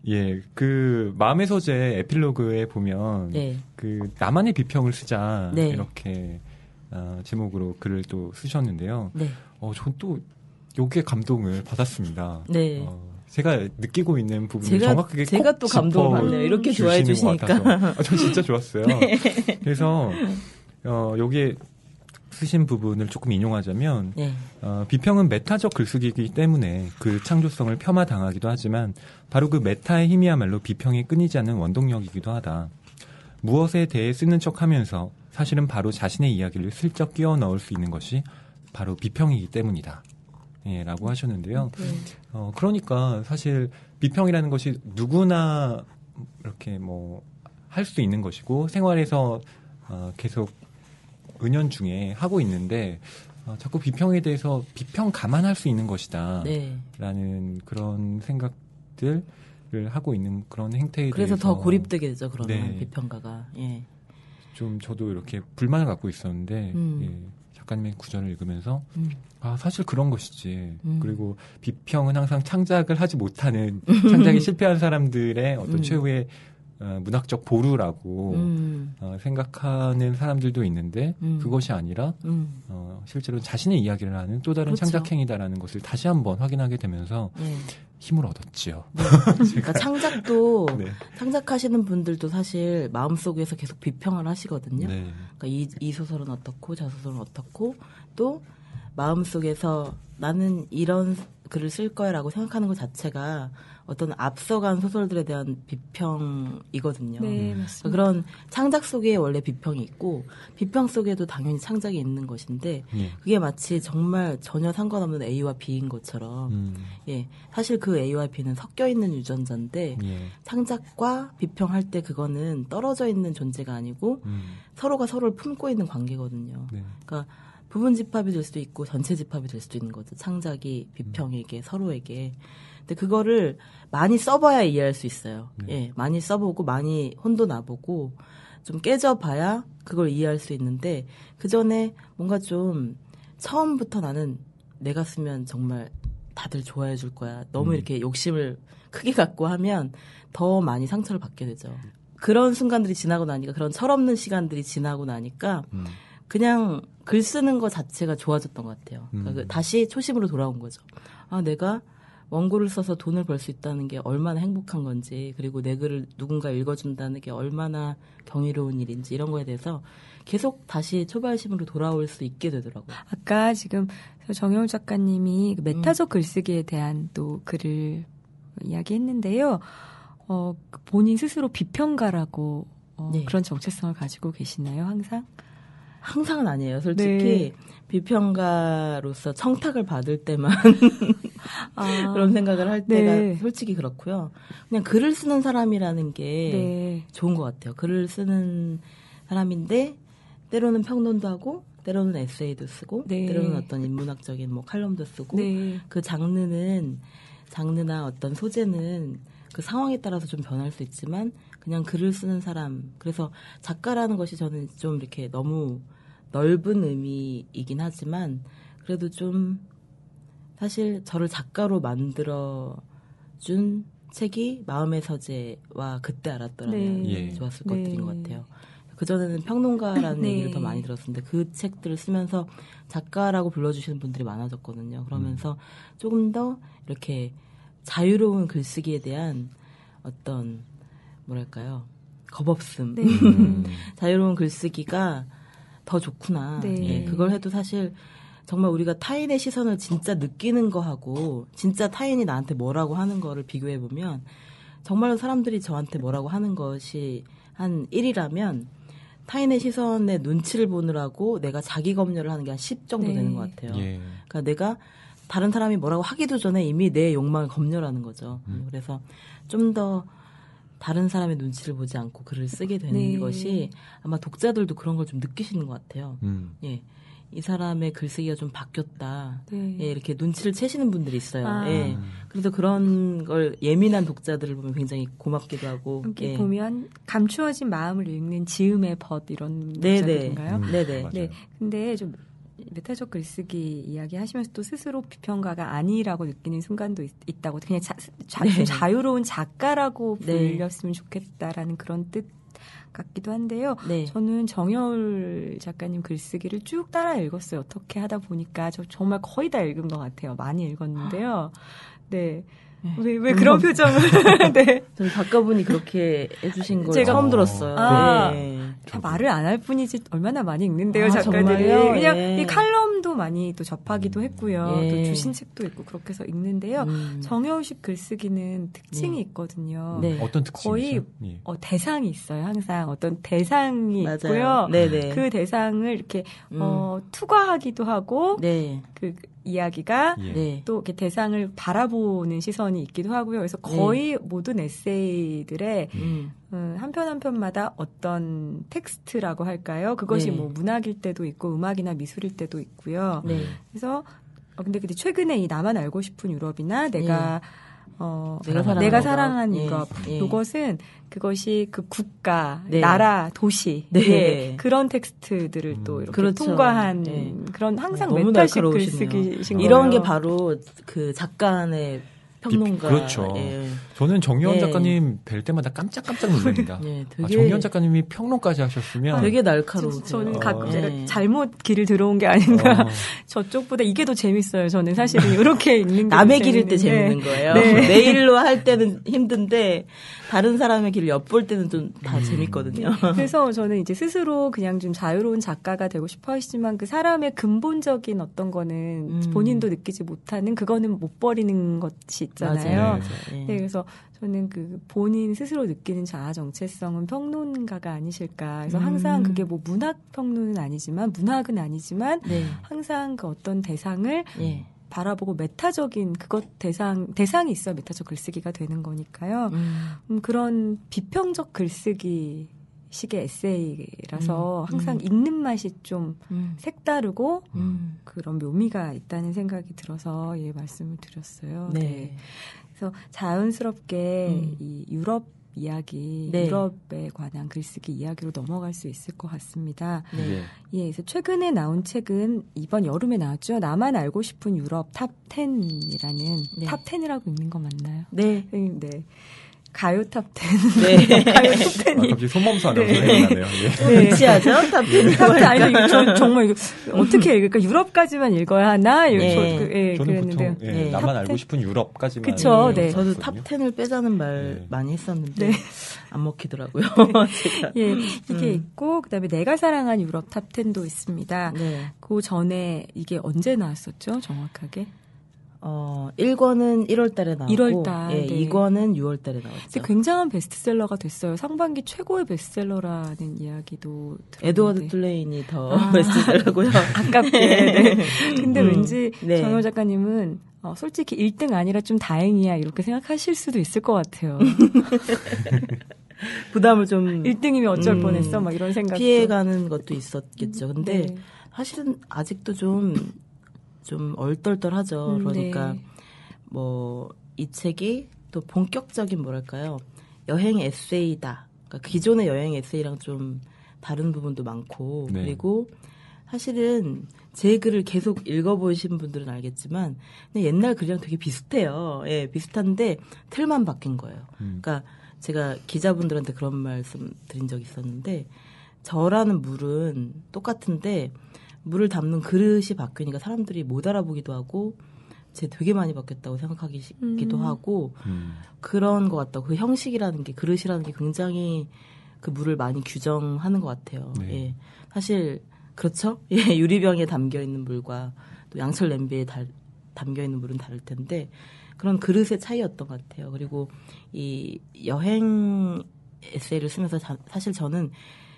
예, 그 마음의 서재 에필로그에 보면 네. 그 나만의 비평을 쓰자 네. 이렇게 제목으로 글을 또 쓰셨는데요. 네. 전 또 요게 감동을 받았습니다. 네. 제가 느끼고 있는 부분을 정확하게 제가 또 감동을 받네요. 이렇게 좋아해 주시니까. 저 진짜 좋았어요. 네. 그래서 요게 쓰신 부분을 조금 인용하자면 네. 비평은 메타적 글쓰기이기 때문에 그 창조성을 폄하당하기도 하지만 바로 그 메타의 힘이야말로 비평이 끊이지 않는 원동력이기도 하다. 무엇에 대해 쓰는 척하면서 사실은 바로 자신의 이야기를 슬쩍 끼워 넣을 수 있는 것이 바로 비평이기 때문이다. 예, 라고 하셨는데요. 그러니까 사실 비평이라는 것이 누구나 이렇게 뭐 할 수 있는 것이고 생활에서 계속 은연중에 하고 있는데 자꾸 비평에 대해서 비평 감안할 수 있는 것이다. 네. 라는 그런 생각들을 하고 있는 그런 행태에 그래서 대해서 더 고립되게 되죠. 그러면 네. 비평가가. 예. 좀 저도 이렇게 불만을 갖고 있었는데 예, 작가님의 구절을 읽으면서 사실 그런 것이지. 그리고 비평은 항상 창작을 하지 못하는 창작에 실패한 사람들의 어떤 최후의 문학적 보루라고 생각하는 사람들도 있는데 그것이 아니라 실제로 자신의 이야기를 하는 또 다른 그렇죠. 창작행위다라는 것을 다시 한번 확인하게 되면서 힘을 얻었지요. 네. 그러니까 창작도 네. 창작하시는 분들도 사실 마음속에서 계속 비평을 하시거든요. 네. 그러니까 이 소설은 어떻고 저 소설은 어떻고 또 마음속에서 나는 이런 글을 쓸 거야라고 생각하는 것 자체가 어떤 앞서간 소설들에 대한 비평이거든요. 네, 맞습니다. 그런 창작 속에 원래 비평이 있고 비평 속에도 당연히 창작이 있는 것인데 그게 마치 정말 전혀 상관없는 A와 B인 것처럼 예, 사실 그 A와 B는 섞여 있는 유전자인데 창작과 비평할 때 그거는 떨어져 있는 존재가 아니고 서로가 서로를 품고 있는 관계거든요. 그러니까 부분 집합이 될 수도 있고 전체 집합이 될 수도 있는 거죠. 창작이 비평에게 서로에게. 근데 그거를 많이 써봐야 이해할 수 있어요. 예, 많이 써보고 많이 혼도 나보고 좀 깨져봐야 그걸 이해할 수 있는데 그 전에 뭔가 좀 처음부터 나는 내가 쓰면 정말 다들 좋아해 줄 거야. 너무 이렇게 욕심을 크게 갖고 하면 더 많이 상처를 받게 되죠. 그런 순간들이 지나고 나니까 그런 철없는 시간들이 지나고 나니까 그냥 글 쓰는 것 자체가 좋아졌던 것 같아요. 그러니까 다시 초심으로 돌아온 거죠. 내가 원고를 써서 돈을 벌 수 있다는 게 얼마나 행복한 건지 그리고 내 글을 누군가 읽어준다는 게 얼마나 경이로운 일인지 이런 거에 대해서 계속 다시 초발심으로 돌아올 수 있게 되더라고요. 아까 지금 정여울 작가님이 메타적 글쓰기에 대한 또 글을 이야기했는데요. 본인 스스로 비평가라고 네. 그런 정체성을 가지고 계시나요? 항상은 아니에요. 솔직히 네. 비평가로서 청탁을 받을 때만 그런 생각을 할 때가 솔직히 그렇고요. 그냥 글을 쓰는 사람이라는 게 좋은 것 같아요. 글을 쓰는 사람인데 때로는 평론도 하고 때로는 에세이도 쓰고 때로는 어떤 인문학적인 뭐 칼럼도 쓰고 그 장르나 어떤 소재는 그 상황에 따라서 좀 변할 수 있지만 그냥 글을 쓰는 사람. 그래서 작가라는 것이 저는 좀 이렇게 너무 넓은 의미이긴 하지만 그래도 좀 사실 저를 작가로 만들어준 책이 마음의 서재와 그때 알았더라면 좋았을 것들인 것 같아요. 그전에는 평론가라는 얘기를 더 많이 들었었는데 그 책들을 쓰면서 작가라고 불러주시는 분들이 많아졌거든요. 그러면서 조금 더 이렇게 자유로운 글쓰기에 대한 어떤 뭐랄까요? 겁없음. 자유로운 글쓰기가 더 좋구나. 예, 그걸 해도 사실 정말 우리가 타인의 시선을 진짜 느끼는 거하고 진짜 타인이 나한테 뭐라고 하는 거를 비교해보면 정말로 사람들이 저한테 뭐라고 하는 것이 한 1이라면 타인의 시선에 눈치를 보느라고 내가 자기 검열을 하는 게 한 10 정도 되는 것 같아요. 그러니까 내가 다른 사람이 뭐라고 하기도 전에 이미 내 욕망을 검열하는 거죠. 그래서 좀 더 다른 사람의 눈치를 보지 않고 글을 쓰게 되는 것이 아마 독자들도 그런 걸 좀 느끼시는 것 같아요. 예, 이 사람의 글쓰기가 좀 바뀌었다. 예, 이렇게 눈치를 채시는 분들이 있어요. 예, 그래서 그런 걸 예민한 독자들을 보면 굉장히 고맙기도 하고. 이렇게 보면 감추어진 마음을 읽는 지음의 벗 이런 독자들인가요? 네네. 네. 근데 좀 메타적 글쓰기 이야기 하시면서 또 스스로 비평가가 아니라고 느끼는 순간도 있다고 그냥 자유로운 작가라고 불렸으면 좋겠다라는 그런 뜻 같기도 한데요. 네. 저는 정여울 작가님 글쓰기를 쭉 따라 읽었어요. 어떻게 하다 보니까 저 정말 거의 다 읽은 것 같아요. 많이 읽었는데요. 네. 왜 그런 표정을? 네. 저는 작가분이 그렇게 해주신 걸 제가 처음 들었어요. 말을 안 할 뿐이지 얼마나 많이 읽는데요, 작가들이. 정말요? 그냥 이 칼럼도 많이 또 접하기도 했고요. 또 주신 책도 있고 그렇게 해서 읽는데요. 정여울식 글쓰기는 특징이 있거든요. 네. 어떤 특징이죠? 거의 대상이 있어요. 항상 어떤 대상이 맞아요. 있고요. 네네. 그 대상을 이렇게 투과하기도 하고 그 이야기가 또 이렇게 대상을 바라보는 시선이 있기도 하고요. 그래서 거의 모든 에세이들의 한 편 한 편마다 어떤 텍스트라고 할까요? 그것이 뭐 문학일 때도 있고 음악이나 미술일 때도 있고요. 그래서 근데 최근에 이 나만 알고 싶은 유럽이나 내가 사랑한 유럽 그것이 그 국가, 나라, 도시 그런 텍스트들을 또 이렇게 통과한 그런 항상 메타식 글쓰기신 이런 거예요. 게 바로 그 작가 안의 평론가. 그렇죠. 저는 정여운 작가님 뵐 때마다 깜짝깜짝 놀랍니다. 되게 정여운 작가님이 평론까지 하셨으면 되게 날카로우세요. 저는 제가 잘못 길을 들어온 게 아닌가. 저쪽보다 이게 더 재밌어요. 저는 사실은 이렇게 읽는 게 남의 길일 때 재밌는 거예요. 내 일로 할 때는 힘든데 다른 사람의 길을 엿볼 때는 좀 다 재밌거든요. 그래서 저는 이제 스스로 그냥 좀 자유로운 작가가 되고 싶어 하시지만 그 사람의 근본적인 어떤 거는 본인도 느끼지 못하는 그거는 못 버리는 것이 있잖아요. 네, 그래서 저는 그 본인 스스로 느끼는 자아 정체성은 평론가가 아니실까. 그래서 항상 그게 뭐 문학 평론은 아니지만 문학은 아니지만 항상 그 어떤 대상을 바라보고 메타적인 대상이 있어야 메타적 글쓰기가 되는 거니까요. 그런 비평적 글쓰기 식의 에세이라서 항상 읽는 맛이 좀 색다르고 그런 묘미가 있다는 생각이 들어서 말씀을 드렸어요. 네. 그래서 자연스럽게 이 유럽 이야기, 유럽에 관한 글쓰기 이야기로 넘어갈 수 있을 것 같습니다. 그래서 최근에 나온 책은 이번 여름에 나왔죠. 나만 알고 싶은 유럽 탑 10이라는 탑 10이라고 읽는 거 맞나요? 네. 가요 탑 10. 가요 탑 10이. 갑자기 손범수 아나운서 생각나네요. 위치하죠? 탑 10. 아니, 정말 이거 어떻게 읽을까? 유럽까지만 읽어야 하나? 저는 그랬는데요. 보통 나만 알고 싶은 유럽까지만. 그쵸, 저도 탑 10을 빼자는 말 많이 했었는데 안 먹히더라고요. 이게 있고 그다음에 내가 사랑한 유럽 탑 10도 있습니다. 그 전에 이게 언제 나왔었죠? 정확하게? 1권은 1월 달에 나왔고 1월달, 2권은 6월 달에 나왔죠. 굉장한 베스트셀러가 됐어요. 상반기 최고의 베스트셀러라는 이야기도 들었는데. 에드워드 툴레인이 더 베스트셀러고요. 아깝게. 근데 왠지 정여울 작가님은 솔직히 1등 아니라 좀 다행이야 이렇게 생각하실 수도 있을 것 같아요. 부담을 좀 1등이면 어쩔 뻔했어 막 이런 생각 피해가는 것도 있었겠죠. 근데 사실은 아직도 좀 얼떨떨하죠. 그러니까 뭐 이 책이 또 본격적인 뭐랄까요 여행 에세이다. 그러니까 기존의 여행 에세이랑 좀 다른 부분도 많고 그리고 사실은 제 글을 계속 읽어보신 분들은 알겠지만 그냥 옛날 글이랑 되게 비슷해요. 비슷한데 틀만 바뀐 거예요. 그러니까 제가 기자분들한테 그런 말씀 드린 적이 있었는데 저라는 물은 똑같은데 물을 담는 그릇이 바뀌니까 사람들이 못 알아보기도 하고 제 되게 많이 바뀌었다고 생각하기도 하고 그런 것 같다고. 그 형식이라는 게 그릇이라는 게 굉장히 그 물을 많이 규정하는 것 같아요. 사실 그렇죠. 유리병에 담겨있는 물과 또 양철 냄비에 담겨있는 물은 다를 텐데 그런 그릇의 차이였던 것 같아요. 그리고 이 여행 에세이를 쓰면서 사실 저는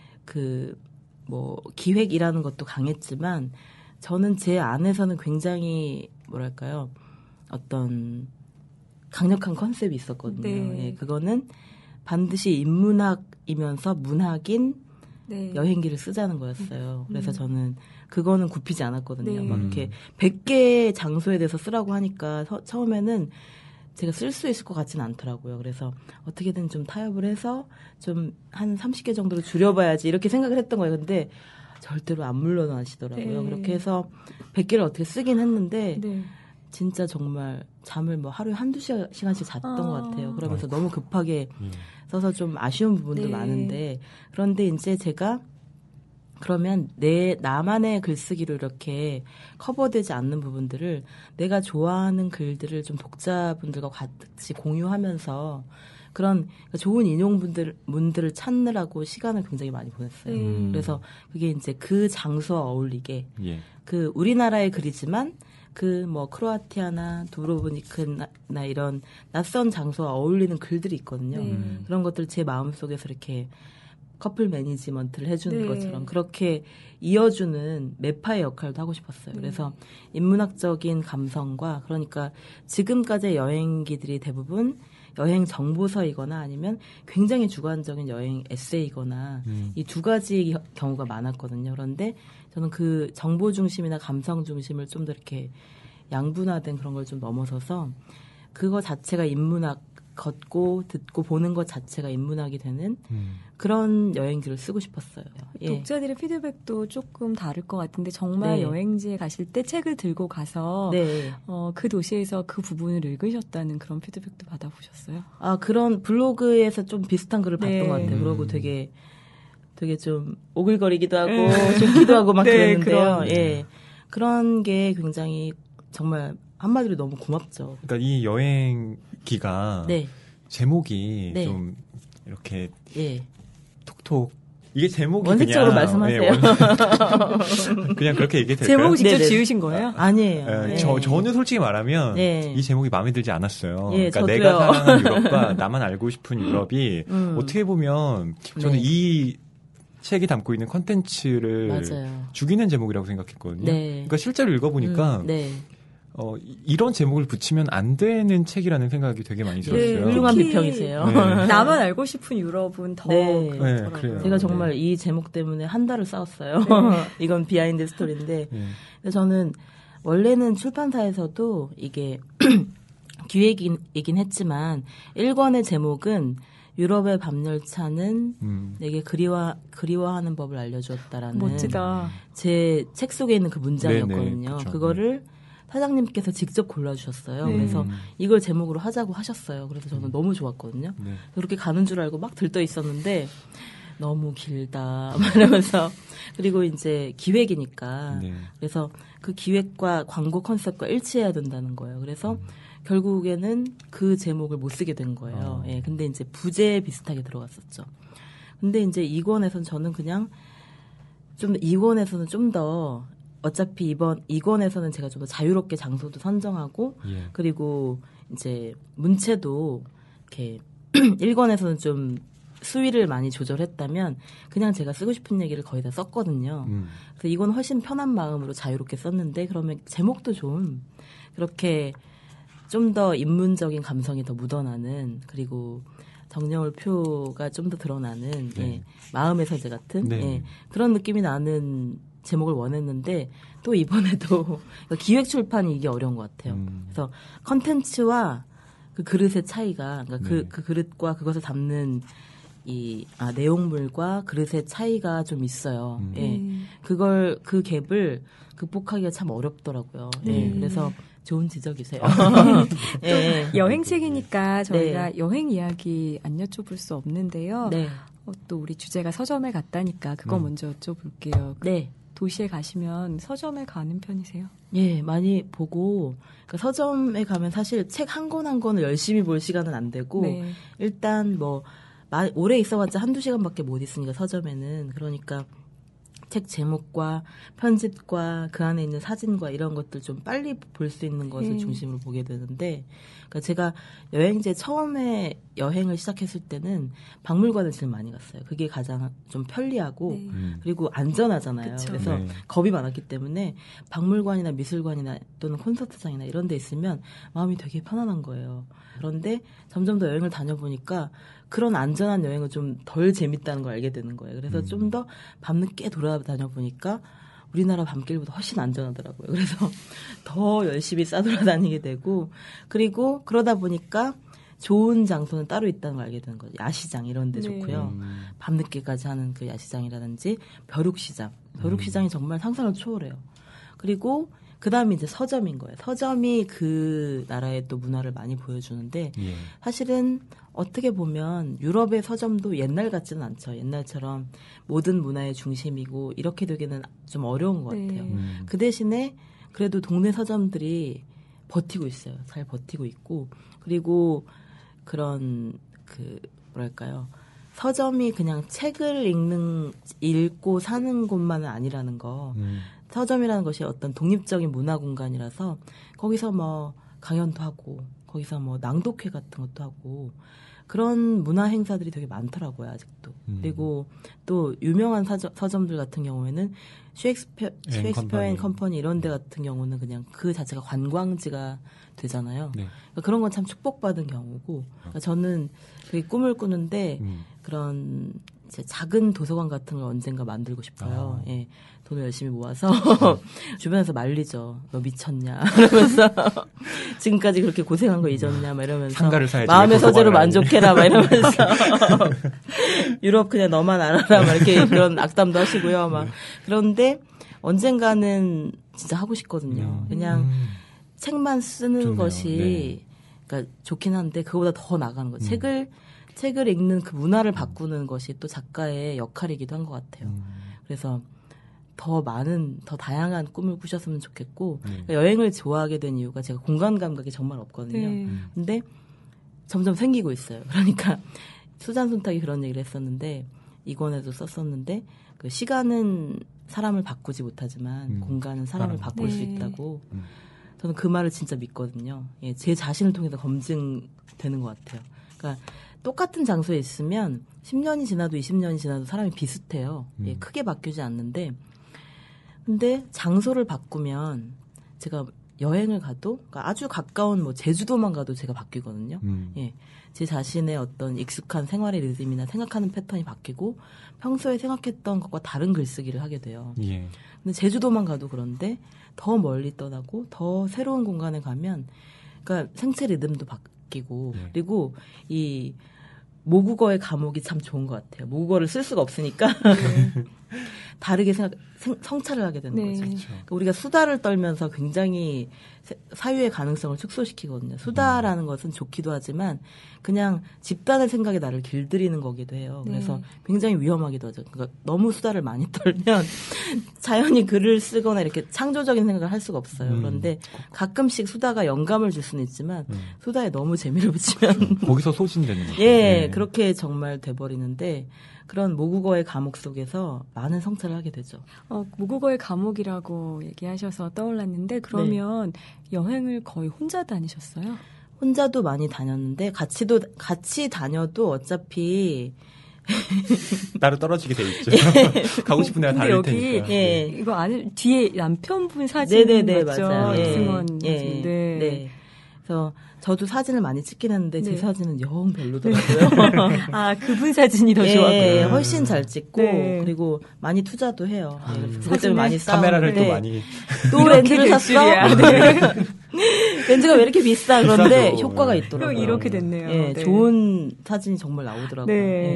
기획이라는 것도 강했지만 저는 제 안에서는 굉장히 뭐랄까요 어떤 강력한 컨셉이 있었거든요. 그거는 반드시 인문학이면서 문학인 여행기를 쓰자는 거였어요. 그래서 저는 그거는 굽히지 않았거든요. 막 이렇게 100개의 장소에 대해서 쓰라고 하니까 처음에는 제가 쓸 수 있을 것 같지는 않더라고요. 그래서 어떻게든 좀 타협을 해서 좀 한 30개 정도로 줄여봐야지 이렇게 생각을 했던 거예요. 근데 절대로 안 물러나시더라고요. 네. 그렇게 해서 100개를 어떻게 쓰긴 했는데 네. 진짜 정말 잠을 뭐 하루에 한두 시간씩 잤던 것 같아요. 그러면서 너무 급하게 써서 좀 아쉬운 부분도 네. 많은데 그런데 이제 제가 그러면 나만의 글쓰기로 이렇게 커버되지 않는 부분들을 내가 좋아하는 글들을 좀 독자분들과 같이 공유하면서 그런 좋은 인용문들을 찾느라고 시간을 굉장히 많이 보냈어요. 그래서 그게 이제 그 장소와 어울리게 그 우리나라의 글이지만 그 뭐 크로아티아나 두브로브니크나 이런 낯선 장소와 어울리는 글들이 있거든요. 그런 것들 제 마음속에서 이렇게 커플 매니지먼트를 해주는 것처럼 그렇게 이어주는 매파의 역할도 하고 싶었어요. 그래서 인문학적인 감성과 그러니까 지금까지의 여행기들이 대부분 여행 정보서이거나 아니면 굉장히 주관적인 여행 에세이거나 이 두 가지 경우가 많았거든요. 그런데 저는 그 정보 중심이나 감성 중심을 좀 더 이렇게 양분화된 그런 걸 좀 넘어서서 그거 자체가 인문학 걷고 듣고 보는 것 자체가 인문학이 되는 그런 여행지를 쓰고 싶었어요. 독자들의 피드백도 조금 다를 것 같은데 정말 여행지에 가실 때 책을 들고 가서 그 도시에서 그 부분을 읽으셨다는 그런 피드백도 받아보셨어요? 아, 그런 블로그에서 좀 비슷한 글을 봤던 것 같아요. 그러고 되게 좀 오글거리기도 하고 좋기도 하고 막 그랬는데요. 그런 게 굉장히 정말 한마디로 너무 고맙죠. 그러니까 이 여행기가 제목이 좀 이렇게 톡톡 이게 제목이 원색적으로 그냥 말씀하세요. 그냥 그렇게 얘기 될까요? 제목을 직접 지으신 거예요? 아니에요. 저는 솔직히 말하면 이 제목이 마음에 들지 않았어요. 그러니까 저도요. 내가 사랑하는 유럽과 나만 알고 싶은 유럽이 어떻게 보면 저는 이 책이 담고 있는 컨텐츠를 죽이는 제목이라고 생각했거든요. 그러니까 실제로 읽어보니까 이런 제목을 붙이면 안 되는 책이라는 생각이 되게 많이 들었어요. 훌륭한 비평이세요. 나만 알고 싶은 유럽은 더 그렇더라고요. 제가 정말 이 제목 때문에 한 달을 싸웠어요. 이건 비하인드 스토리인데 근데 저는 원래는 출판사에서도 이게 기획이긴 했지만 1권의 제목은 유럽의 밤열차는 내게 그리워하는 법을 알려주었다라는 멋지다. 제 책 속에 있는 그 문장이었거든요. 그거를 사장님께서 직접 골라주셨어요. 그래서 이걸 제목으로 하자고 하셨어요. 그래서 저는 너무 좋았거든요. 그렇게 가는 줄 알고 막 들떠 있었는데 너무 길다 이러면서 그리고 이제 기획이니까 그래서 그 기획과 광고 컨셉과 일치해야 된다는 거예요. 그래서 결국에는 그 제목을 못 쓰게 된 거예요. 근데 이제 부제 비슷하게 들어갔었죠. 근데 이제 2권에서는 저는 그냥 좀 2권에서는 좀 더 어차피 2권에서는 제가 좀 더 자유롭게 장소도 선정하고 그리고 이제 문체도 이렇게 1권에서는 좀 수위를 많이 조절했다면 그냥 제가 쓰고 싶은 얘기를 거의 다 썼거든요. 그래서 이건 훨씬 편한 마음으로 자유롭게 썼는데 그러면 제목도 좀 그렇게 좀 더 인문적인 감성이 더 묻어나는 그리고 정여울 표가 좀 더 드러나는 마음의 서재 같은 그런 느낌이 나는 제목을 원했는데 또 이번에도 기획 출판이 이게 어려운 것 같아요. 그래서 컨텐츠와 그 그릇의 차이가 그러니까 그 그릇과 그것을 담는 내용물과 그릇의 차이가 좀 있어요. 그 갭을 극복하기가 참 어렵더라고요. 그래서 좋은 지적이세요. 여행책이니까 저희가 여행 이야기 안 여쭤볼 수 없는데요. 또 우리 주제가 서점에 갔다니까 그거 먼저 여쭤볼게요. 도시에 가시면 서점에 가는 편이세요? 많이 보고 그러니까 서점에 가면 사실 책 한 권 한 권을 열심히 볼 시간은 안 되고 일단 뭐 오래 있어봤자 한두 시간밖에 못 있으니까 서점에는 그러니까 책 제목과 편집과 그 안에 있는 사진과 이런 것들 좀 빨리 볼 수 있는 것을 중심으로 보게 되는데 그러니까 제가 여행지에 처음에 여행을 시작했을 때는 박물관을 제일 많이 갔어요. 그게 가장 좀 편리하고 그리고 안전하잖아요. 그쵸. 그래서 겁이 많았기 때문에 박물관이나 미술관이나 또는 콘서트장이나 이런 데 있으면 마음이 되게 편안한 거예요. 그런데 점점 더 여행을 다녀보니까 그런 안전한 여행은 좀 덜 재밌다는 걸 알게 되는 거예요. 그래서 좀 더 밤늦게 돌아다녀 보니까 우리나라 밤길보다 훨씬 안전하더라고요. 그래서 더 열심히 싸돌아다니게 되고 그리고 그러다 보니까 좋은 장소는 따로 있다는 걸 알게 되는 거죠. 야시장 이런 데 좋고요. 밤늦게까지 하는 그 야시장이라든지 벼룩시장. 벼룩시장이 정말 상상을 초월해요. 그리고 그다음에 이제 서점인 거예요. 서점이 그 나라의 또 문화를 많이 보여주는데 사실은 어떻게 보면 유럽의 서점도 옛날 같지는 않죠. 옛날처럼 모든 문화의 중심이고 이렇게 되기는 좀 어려운 것 같아요. 그 대신에 그래도 동네 서점들이 버티고 있어요. 잘 버티고 있고 그리고 그런 그 뭐랄까요. 서점이 그냥 책을 읽고 사는 곳만은 아니라는 거. 서점이라는 것이 어떤 독립적인 문화 공간이라서 거기서 뭐 강연도 하고 거기서 뭐 낭독회 같은 것도 하고 그런 문화 행사들이 되게 많더라고요 아직도. 그리고 또 유명한 서점들 같은 경우에는 셰익스피어 앤 컴퍼니 이런 데 같은 경우는 그냥 그 자체가 관광지가 되잖아요. 네. 그러니까 그런 건 참 축복받은 경우고 그러니까 저는 그게 꿈을 꾸는데 그런 이제 작은 도서관 같은 걸 언젠가 만들고 싶어요. 예. 돈을 열심히 모아서 주변에서 말리죠. 너 미쳤냐? 이러면서 지금까지 그렇게 고생한 거 잊었냐? 막 이러면서 상가를 사야지, 마음의 서재로 만족해라 막 이러면서 유럽 그냥 너만 알아라 막 이렇게 그런 악담도 하시고요. 막 그런데 언젠가는 진짜 하고 싶거든요. 그냥 책만 쓰는 좋네요. 것이 그러니까 좋긴 한데 그거보다 더 나가는 거죠. 책을 읽는 그 문화를 바꾸는 것이 또 작가의 역할이기도 한 것 같아요. 그래서 더 다양한 꿈을 꾸셨으면 좋겠고 그러니까 여행을 좋아하게 된 이유가 제가 공간 감각이 정말 없거든요. 근데 점점 생기고 있어요. 그러니까 수잔 손탁이 그런 얘기를 했었는데 이권에도 썼었는데 그 시간은 사람을 바꾸지 못하지만 공간은 사람을 바꿀 수 있다고 저는 그 말을 진짜 믿거든요. 예, 제 자신을 통해서 검증되는 것 같아요. 그러니까 똑같은 장소에 있으면 10년이 지나도 20년이 지나도 사람이 비슷해요. 예, 크게 바뀌지 않는데 근데 장소를 바꾸면 제가 여행을 가도 그러니까 아주 가까운 뭐 제주도만 가도 제가 바뀌거든요. 예, 제 자신의 어떤 익숙한 생활의 리듬이나 생각하는 패턴이 바뀌고 평소에 생각했던 것과 다른 글쓰기를 하게 돼요. 예. 근데 제주도만 가도 그런데 더 멀리 떠나고 더 새로운 공간에 가면 그러니까 생체 리듬도 바뀌고 그리고 이 모국어의 감옥이 참 좋은 것 같아요. 모국어를 쓸 수가 없으니까 다르게 성찰을 하게 되는 거죠. 그렇죠. 그러니까 우리가 수다를 떨면서 굉장히 사유의 가능성을 축소시키거든요. 수다라는 것은 좋기도 하지만 그냥 집단의 생각에 나를 길들이는 거기도 해요. 그래서 굉장히 위험하기도 하죠. 그러니까 너무 수다를 많이 떨면 자연히 글을 쓰거나 이렇게 창조적인 생각을 할 수가 없어요. 그런데 가끔씩 수다가 영감을 줄 수는 있지만 수다에 너무 재미를 붙이면 거기서 소진되는 거죠. 예, 그렇게 정말 돼버리는데 그런 모국어의 감옥 속에서 많은 성찰을 하게 되죠. 모국어의 감옥이라고 얘기하셔서 떠올랐는데 그러면 여행을 거의 혼자 다니셨어요? 혼자도 많이 다녔는데 같이 다녀도 어차피 따로 떨어지게 돼 있죠. 가고 싶은 데가 다를 테니까. 예. 이거 안에 뒤에 남편분 사진 네네네, 맞죠? 맞아요. 이승원 사진. 네. 그래서 저도 사진을 많이 찍긴 했는데 제 사진은 영 별로더라고요. 아, 그분 사진이 더 좋았고요. 훨씬 잘 찍고 그리고 많이 투자도 해요. 그것 때문에 많이 싸우고 카메라를 또 많이 또 렌즈를 샀어? 렌즈가 왜 이렇게 비싸? 그런데 비싸죠. 효과가 있더라고요. 이렇게 됐네요. 좋은 사진이 정말 나오더라고요.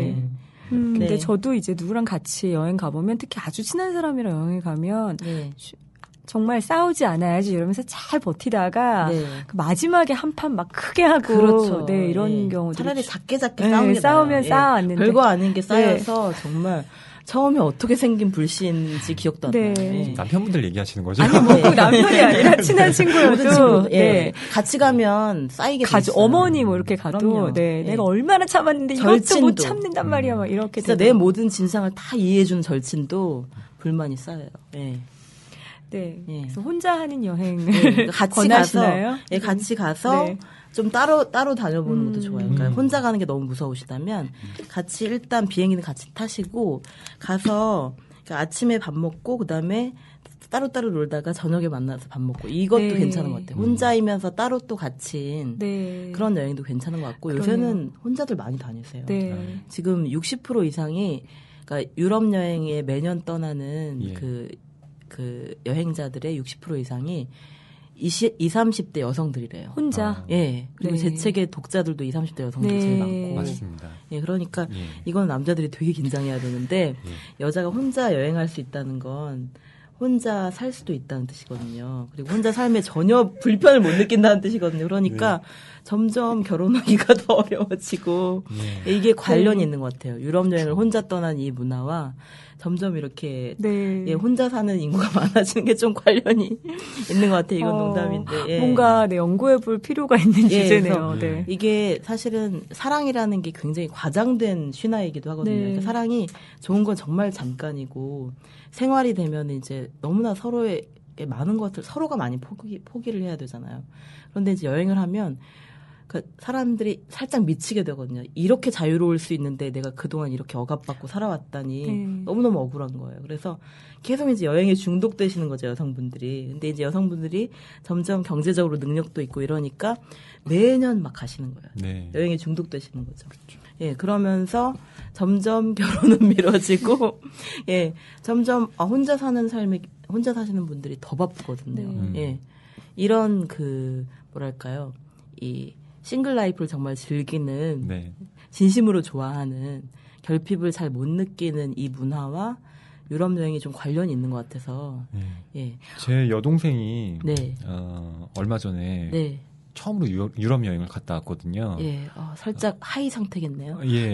근데 저도 이제 누구랑 같이 여행 가보면 특히 아주 친한 사람이랑 여행을 가면 정말 싸우지 않아야지 이러면서 잘 버티다가 그 마지막에 한 판 막 크게 하고 그렇죠. 이런 경우도 차라리 작게 싸우는 게 싸우면 쌓아왔는데 별거 아닌 게 쌓여서 정말 처음에 어떻게 생긴 불씨인지 기억도 안 나요. 남편분들 얘기하시는 거죠? 아니 뭐 남편이 아니라 친한 친구여도 같이 가면 쌓이게 되죠. 어머니 뭐 이렇게 가도 내가 얼마나 참았는데 이것도 못 참는단 말이야 막 이렇게 진짜 내 모든 진상을 다 이해해주는 절친도 불만이 쌓여요. 그래서 혼자 하는 여행을 같이 가시나요? 같이 가서 좀 따로 다녀보는 것도 좋아요. 그러니까 혼자 가는 게 너무 무서우시다면 같이 일단 비행기는 같이 타시고 가서 그러니까 아침에 밥 먹고 그다음에 따로따로 놀다가 저녁에 만나서 밥 먹고 이것도 괜찮은 것 같아요. 혼자이면서 따로 또 갇힌 그런 여행도 괜찮은 것 같고 요새는 혼자들 많이 다니세요. 지금 60% 이상이 그러니까 유럽 여행에 매년 떠나는 그 여행자들의 60% 이상이 20, 30대 여성들이래요. 혼자? 예. 그리고 네. 제 책의 독자들도 20, 30대 여성들이 제일 많고. 맞습니다. 예, 그러니까 이건 남자들이 되게 긴장해야 되는데 여자가 혼자 여행할 수 있다는 건 혼자 살 수도 있다는 뜻이거든요. 그리고 혼자 삶에 전혀 불편을 못 느낀다는 뜻이거든요. 그러니까 점점 결혼하기가 더 어려워지고 이게 관련이 있는 것 같아요. 유럽 여행을 혼자 떠난 이 문화와 점점 이렇게 예, 혼자 사는 인구가 많아지는 게 좀 관련이 있는 것 같아요. 이건 농담인데. 예. 뭔가 연구해볼 필요가 있는 주제네요. 네. 이게 사실은 사랑이라는 게 굉장히 과장된 쉰화이기도 하거든요. 그러니까 사랑이 좋은 건 정말 잠깐이고 생활이 되면 이제 너무나 서로에게 많은 것들 서로가 많이 포기를 해야 되잖아요. 그런데 이제 여행을 하면 사람들이 살짝 미치게 되거든요. 이렇게 자유로울 수 있는데 내가 그동안 이렇게 억압받고 살아왔다니 너무너무 억울한 거예요. 그래서 계속 이제 여행에 중독되시는 거죠, 여성분들이. 근데 이제 여성분들이 점점 경제적으로 능력도 있고 이러니까 매년 막 가시는 거예요. 네. 여행에 중독되시는 거죠. 그렇죠. 예, 그러면서 점점 결혼은 미뤄지고, 예, 점점 혼자 사는 삶에 혼자 사시는 분들이 더 바쁘거든요. 예, 이런 뭐랄까요, 이 싱글 라이프를 정말 즐기는 진심으로 좋아하는 결핍을 잘 못 느끼는 이 문화와 유럽 여행이 좀 관련이 있는 것 같아서 예. 제 여동생이 얼마 전에 처음으로 유럽 여행을 갔다 왔거든요. 예, 살짝 하이 상태겠네요. 예.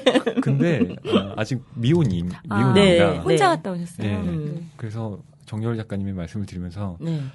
근데 아직 미혼입니다. 혼자 갔다 오셨어요. 예. 그래서 정여울 작가님의 말씀을 드리면서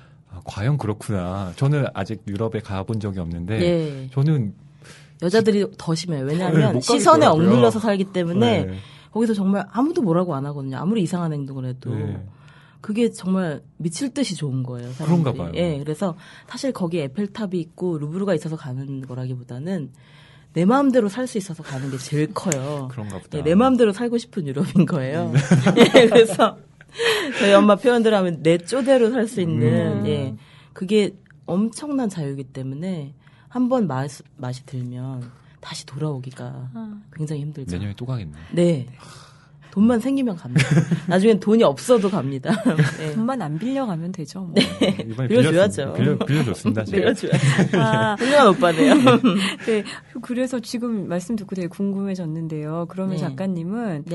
과연 그렇구나. 저는 아직 유럽에 가본 적이 없는데 저는 여자들이 더 심해요. 왜냐하면 시선에 억눌려서 살기 때문에 거기서 정말 아무도 뭐라고 안 하거든요. 아무리 이상한 행동을 해도. 그게 정말 미칠 듯이 좋은 거예요. 사람들이. 그런가 봐요. 예, 그래서 사실 거기에 에펠탑이 있고 루브르가 있어서 가는 거라기보다는 내 마음대로 살 수 있어서 가는 게 제일 커요. 그런가 보다. 예, 내 마음대로 살고 싶은 유럽인 거예요. 예, 그래서 저희 엄마 표현대로 하면 내 쪼대로 살 수 있는 예, 그게 엄청난 자유이기 때문에 한번 맛이 들면 다시 돌아오기가 굉장히 힘들죠. 내년에 또 가겠네. 네. 돈만 생기면 갑니다. 나중엔 돈이 없어도 갑니다. 네. 돈만 안 빌려가면 되죠. 뭐. 네. 빌려줘야죠. 빌려줬습니다. 빌려줘야죠. 훌륭한 오빠네요. 네. 그래서 지금 말씀 듣고 되게 궁금해졌는데요. 그러면 작가님은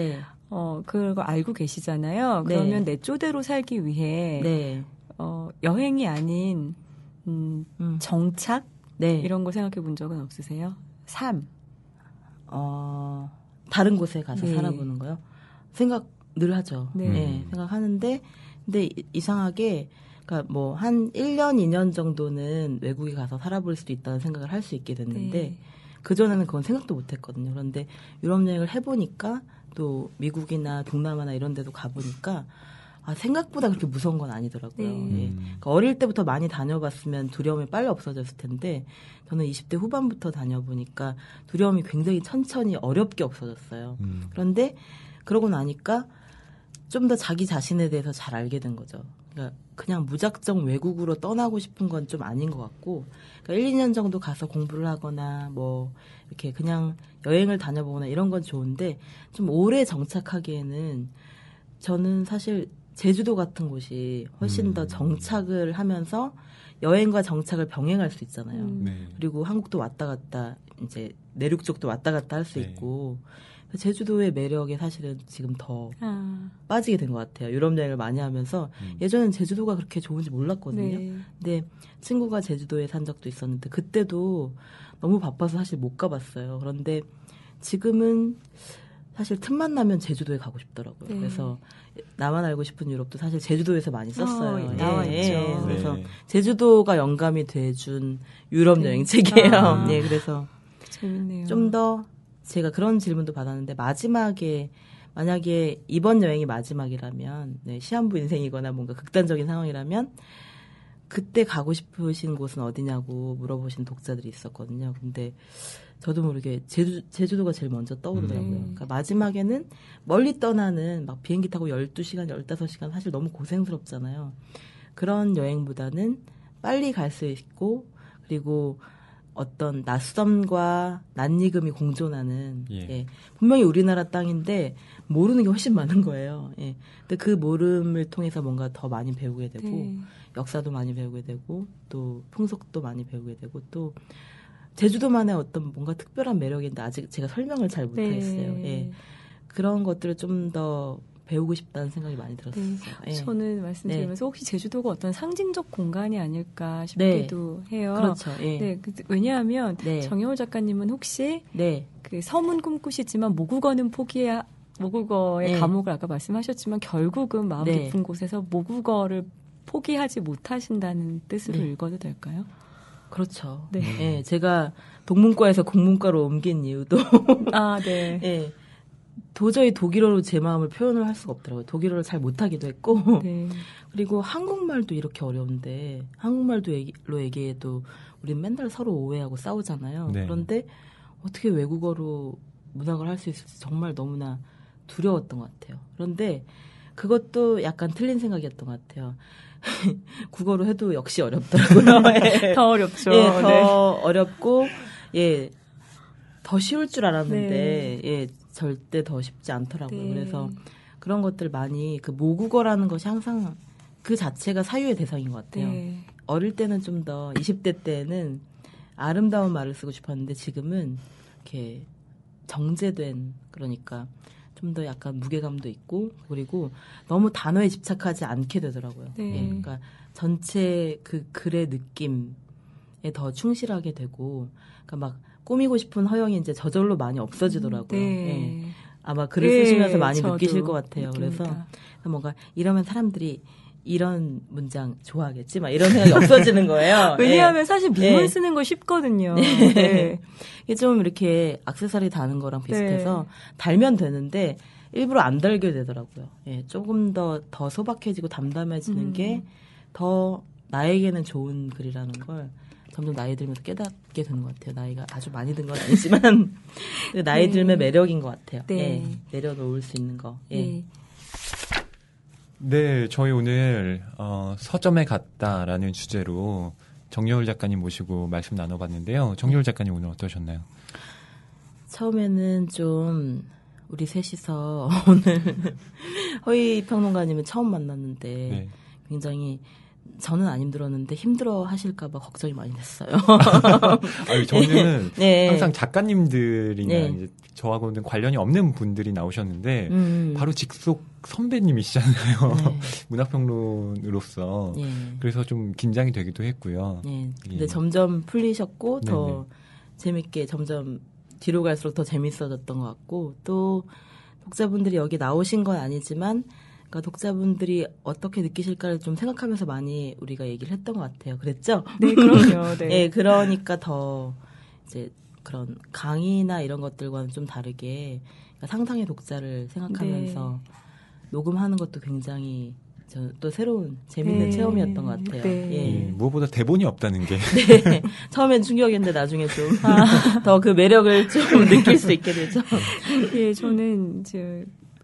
그거 알고 계시잖아요. 그러면 내 쪼대로 살기 위해 여행이 아닌 정착 이런 거 생각해 본 적은 없으세요? 삶. 다른 곳에 가서 살아보는 거요? 생각 늘 하죠. 네, 생각하는데, 근데 이상하게, 그러니까 뭐, 한 1년, 2년 정도는 외국에 가서 살아볼 수도 있다는 생각을 할 수 있게 됐는데, 그전에는 그건 생각도 못 했거든요. 그런데 유럽 여행을 해보니까, 또 미국이나 동남아나 이런 데도 가보니까, 생각보다 그렇게 무서운 건 아니더라고요. 예. 그러니까 어릴 때부터 많이 다녀봤으면 두려움이 빨리 없어졌을 텐데 저는 20대 후반부터 다녀보니까 두려움이 굉장히 천천히 어렵게 없어졌어요. 그런데 그러고 나니까 좀 더 자기 자신에 대해서 잘 알게 된 거죠. 그러니까 그냥 무작정 외국으로 떠나고 싶은 건 좀 아닌 것 같고 그러니까 1, 2년 정도 가서 공부를 하거나 뭐 이렇게 그냥 여행을 다녀보거나 이런 건 좋은데 좀 오래 정착하기에는 저는 사실 제주도 같은 곳이 훨씬 더 정착을 하면서 여행과 정착을 병행할 수 있잖아요. 그리고 한국도 왔다 갔다 이제 내륙 쪽도 왔다 갔다 할 수 있고 제주도의 매력에 사실은 지금 더 빠지게 된 것 같아요. 유럽 여행을 많이 하면서 예전엔 제주도가 그렇게 좋은지 몰랐거든요. 근데 친구가 제주도에 산 적도 있었는데 그때도 너무 바빠서 사실 못 가봤어요. 그런데 지금은 사실 틈만 나면 제주도에 가고 싶더라고요. 그래서 나만 알고 싶은 유럽도 사실 제주도에서 많이 썼어요. 나와 있죠. 그래서 제주도가 영감이 돼준 유럽 여행 책이에요. 네, 그래서 재밌네요. 좀 더 제가 그런 질문도 받았는데 마지막에 만약에 이번 여행이 마지막이라면 시한부 인생이거나 뭔가 극단적인 상황이라면 그때 가고 싶으신 곳은 어디냐고 물어보신 독자들이 있었거든요. 근데 저도 모르게 제주도가 제일 먼저 떠오르더라고요. 그러니까 마지막에는 멀리 떠나는 막 비행기 타고 12시간, 15시간 사실 너무 고생스럽잖아요. 그런 여행보다는 빨리 갈 수 있고 그리고 어떤 낯섦과 낯익음이 공존하는 예. 분명히 우리나라 땅인데 모르는 게 훨씬 많은 거예요. 예. 근데 그 모름을 통해서 뭔가 더 많이 배우게 되고 역사도 많이 배우게 되고 또 풍속도 많이 배우게 되고 또 제주도만의 어떤 뭔가 특별한 매력인데 아직 제가 설명을 잘 못하겠어요. 예. 그런 것들을 좀 더 배우고 싶다는 생각이 많이 들었어요. 네. 저는 말씀드리면서 혹시 제주도가 어떤 상징적 공간이 아닐까 싶기도 해요. 그렇죠. 네, 왜냐하면 정여울 작가님은 혹시 그 섬은 꿈꾸시지만 모국어는 모국어의 감옥을 아까 말씀하셨지만 결국은 마음 깊은 곳에서 모국어를 포기하지 못하신다는 뜻으로 읽어도 될까요? 그렇죠. 네. 제가 동문과에서 국문과로 옮긴 이유도 네. 도저히 독일어로 제 마음을 표현을 할 수가 없더라고요. 독일어를 잘 못하기도 했고 그리고 한국말도 이렇게 어려운데 한국말로 얘기해도 우린 맨날 서로 오해하고 싸우잖아요. 그런데 어떻게 외국어로 문학을 할 수 있을지 정말 너무나 두려웠던 것 같아요. 그런데 그것도 약간 틀린 생각이었던 것 같아요. 국어로 해도 역시 어렵더라고요. 더 어렵죠. 더 어렵고 더 쉬울 줄 알았는데 절대 더 쉽지 않더라고요. 그래서 그런 것들 많이 그 모국어라는 것이 항상 그 자체가 사유의 대상인 것 같아요. 어릴 때는 좀 더 20대 때는 아름다운 말을 쓰고 싶었는데 지금은 이렇게 정제된 그러니까 좀 더 약간 무게감도 있고 그리고 너무 단어에 집착하지 않게 되더라고요. 그러니까 전체 그 글의 느낌에 더 충실하게 되고 그러니까 막 꾸미고 싶은 허영이 이제 저절로 많이 없어지더라고요. 아마 글을 쓰시면서 많이 느끼실 것 같아요. 느낍니다. 그래서 뭔가 이러면 사람들이 이런 문장 좋아하겠지? 막 이런 생각이 없어지는 거예요. 왜냐하면 사실 미문 쓰는 거 쉽거든요. 이게 좀 이렇게 액세서리 다는 거랑 비슷해서 달면 되는데 일부러 안 달게 되더라고요. 조금 더 소박해지고 담담해지는 게 더 나에게는 좋은 글이라는 걸 점점 나이 들면서 깨닫게 되는 것 같아요. 나이가 아주 많이 든 건 아니지만 나이 들면 매력인 것 같아요. 내려놓을 수 있는 거. 네, 저희 오늘 서점에 갔다라는 주제로 정여울 작가님 모시고 말씀 나눠봤는데요. 정여울 작가님 오늘 어떠셨나요? 처음에는 좀 우리 셋이서 오늘 허희 평론가님은 처음 만났는데 굉장히 저는 안 힘들었는데 힘들어 하실까봐 걱정이 많이 됐어요. 아니, 저는 항상 작가님들이나 이제 저하고는 관련이 없는 분들이 나오셨는데 바로 직속 선배님이시잖아요. 문학평론으로서. 그래서 좀 긴장이 되기도 했고요. 근데 점점 풀리셨고 더 재밌게 점점 뒤로 갈수록 더 재밌어졌던 것 같고 또 독자분들이 여기 나오신 건 아니지만 그러니까 독자분들이 어떻게 느끼실까를 좀 생각하면서 많이 우리가 얘기를 했던 것 같아요. 그랬죠? 네, 그럼요. 그러니까 더 이제 그런 강의나 이런 것들과는 좀 다르게 그러니까 상상의 독자를 생각하면서 녹음하는 것도 굉장히 또 새로운 재밌는 체험이었던 것 같아요. 무엇보다 대본이 없다는 게. 처음엔 충격인데 나중에 좀 더 그 매력을 좀 느낄 수 있게 되죠. 저는 이제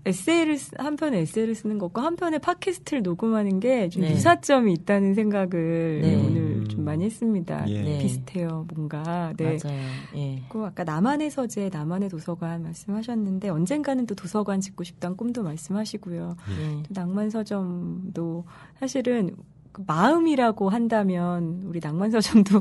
한편에 에세이를 쓰는 것과 한편에 팟캐스트를 녹음하는 게 좀 유사점이 있다는 생각을 오늘 좀 많이 했습니다. 비슷해요, 뭔가. 맞아요. 그리고 아까 나만의 서재, 나만의 도서관 말씀하셨는데 언젠가는 또 도서관 짓고 싶다는 꿈도 말씀하시고요. 또 낭만서점도 사실은 마음이라고 한다면 우리 낭만서점도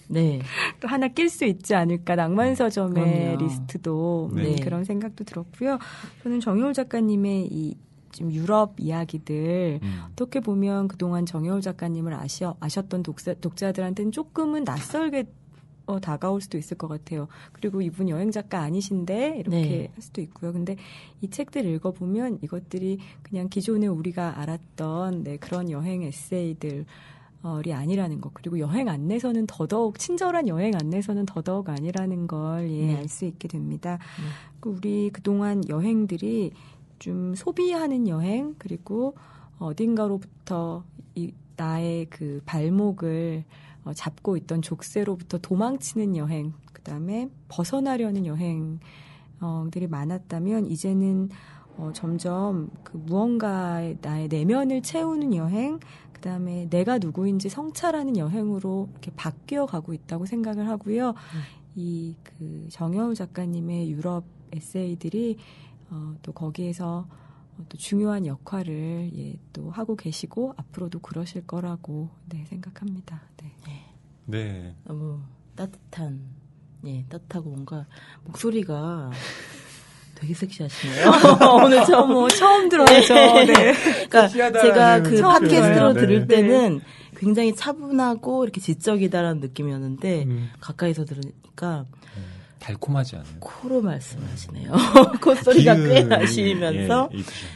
또 하나 낄 수 있지 않을까. 낭만서점의 리스트도 그런 생각도 들었고요. 저는 정여울 작가님의 이 지금 유럽 이야기들 어떻게 보면 그동안 정여울 작가님을 아셨던 독자들한테는 조금은 낯설게 다가올 수도 있을 것 같아요. 그리고 이분 여행 작가 아니신데 이렇게 할 수도 있고요. 근데 이 책들 읽어보면 이것들이 그냥 기존에 우리가 알았던 그런 여행 에세이들 이 아니라는 것. 그리고 여행 안내서는 더더욱 친절한 여행 안내서는 더더욱 아니라는 걸 알 수 있게 됩니다. 우리 그동안 여행들이 좀 소비하는 여행 그리고 어딘가로부터 나의 그 발목을 잡고 있던 족쇄로부터 도망치는 여행, 그다음에 벗어나려는 여행들이 많았다면 이제는 점점 그 무언가의 나의 내면을 채우는 여행, 그 다음에 내가 누구인지 성찰하는 여행으로 이렇게 바뀌어 가고 있다고 생각을 하고요. 이 그 정여울 작가님의 유럽 에세이들이 또 거기에서 또 중요한 역할을 또 하고 계시고 앞으로도 그러실 거라고 생각합니다. 네. 네. 너무 따뜻한, 따뜻하고 뭔가 목소리가 되게 섹시하시네요. 오늘 처음 들어야죠. 네. 그러니까 제가 그 팟캐스트로 들을 때는 굉장히 차분하고 이렇게 지적이다라는 느낌이었는데 가까이서 들으니까 달콤하지 않아요. 코로 말씀하시네요. 콧소리가 꽤 나시면서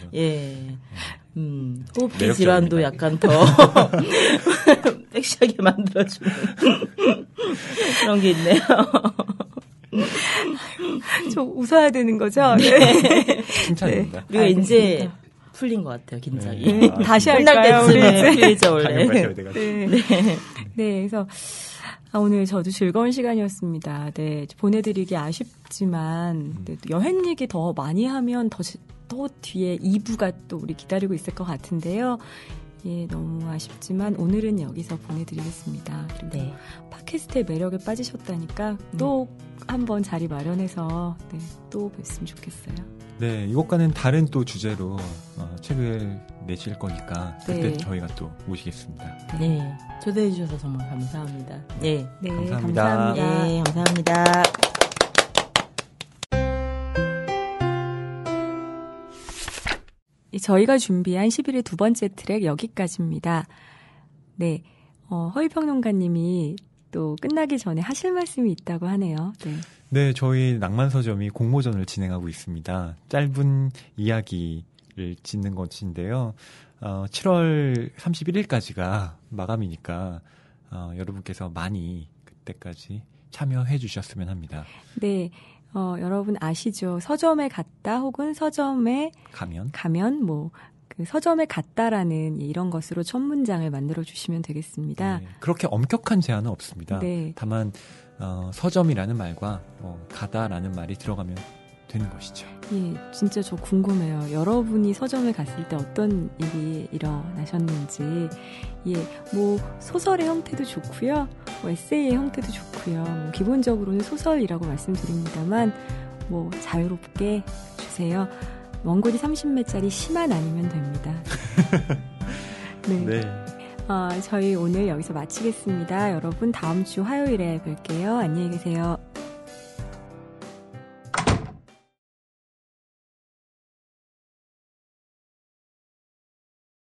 호흡기 질환도 약간 더 섹시하게 만들어주는 그런 게 있네요. 좀 웃어야 되는 거죠? 네. 칭찬입니다. 우리가 이제 풀린 것 같아요, 긴장이. 다시 할까요? 끝날 때쯤에 풀리죠, 원래. 네, 그래서 오늘 저도 즐거운 시간이었습니다. 네, 보내드리기 아쉽지만 여행 얘기 더 많이 하면 더 뒤에 2부가 또 우리 기다리고 있을 것 같은데요. 너무 아쉽지만 오늘은 여기서 보내드리겠습니다. 그리고 팟캐스트의 매력에 빠지셨다니까 또 한번 자리 마련해서 또 뵀으면 좋겠어요. 네, 이것과는 다른 또 주제로 책을 내실 거니까 그때 저희가 또 모시겠습니다. 네, 초대해 주셔서 정말 감사합니다. 네, 감사합니다. 네, 감사합니다. 저희가 준비한 11회 두 번째 트랙 여기까지입니다. 네, 허위평론가님이 또 끝나기 전에 하실 말씀이 있다고 하네요. 네, 저희 낭만서점이 공모전을 진행하고 있습니다. 짧은 이야기를 짓는 것인데요. 7월 31일까지가 마감이니까 여러분께서 많이 그때까지 참여해 주셨으면 합니다. 네, 여러분 아시죠? 서점에 갔다 혹은 서점에 가면 그 서점에 갔다라는 이런 것으로 첫 문장을 만들어 주시면 되겠습니다. 네, 그렇게 엄격한 제한은 없습니다. 네. 다만 서점이라는 말과 가다라는 말이 들어가면 되는 것이죠. 예, 진짜 저 궁금해요. 여러분이 서점에 갔을 때 어떤 일이 일어나셨는지. 소설의 형태도 좋고요. 에세이의 형태도 좋고요. 기본적으로는 소설이라고 말씀드립니다만 자유롭게 주세요. 원고지 30매짜리 시만 아니면 됩니다. 네. 저희 오늘 여기서 마치겠습니다. 여러분 다음 주 화요일에 뵐게요. 안녕히 계세요.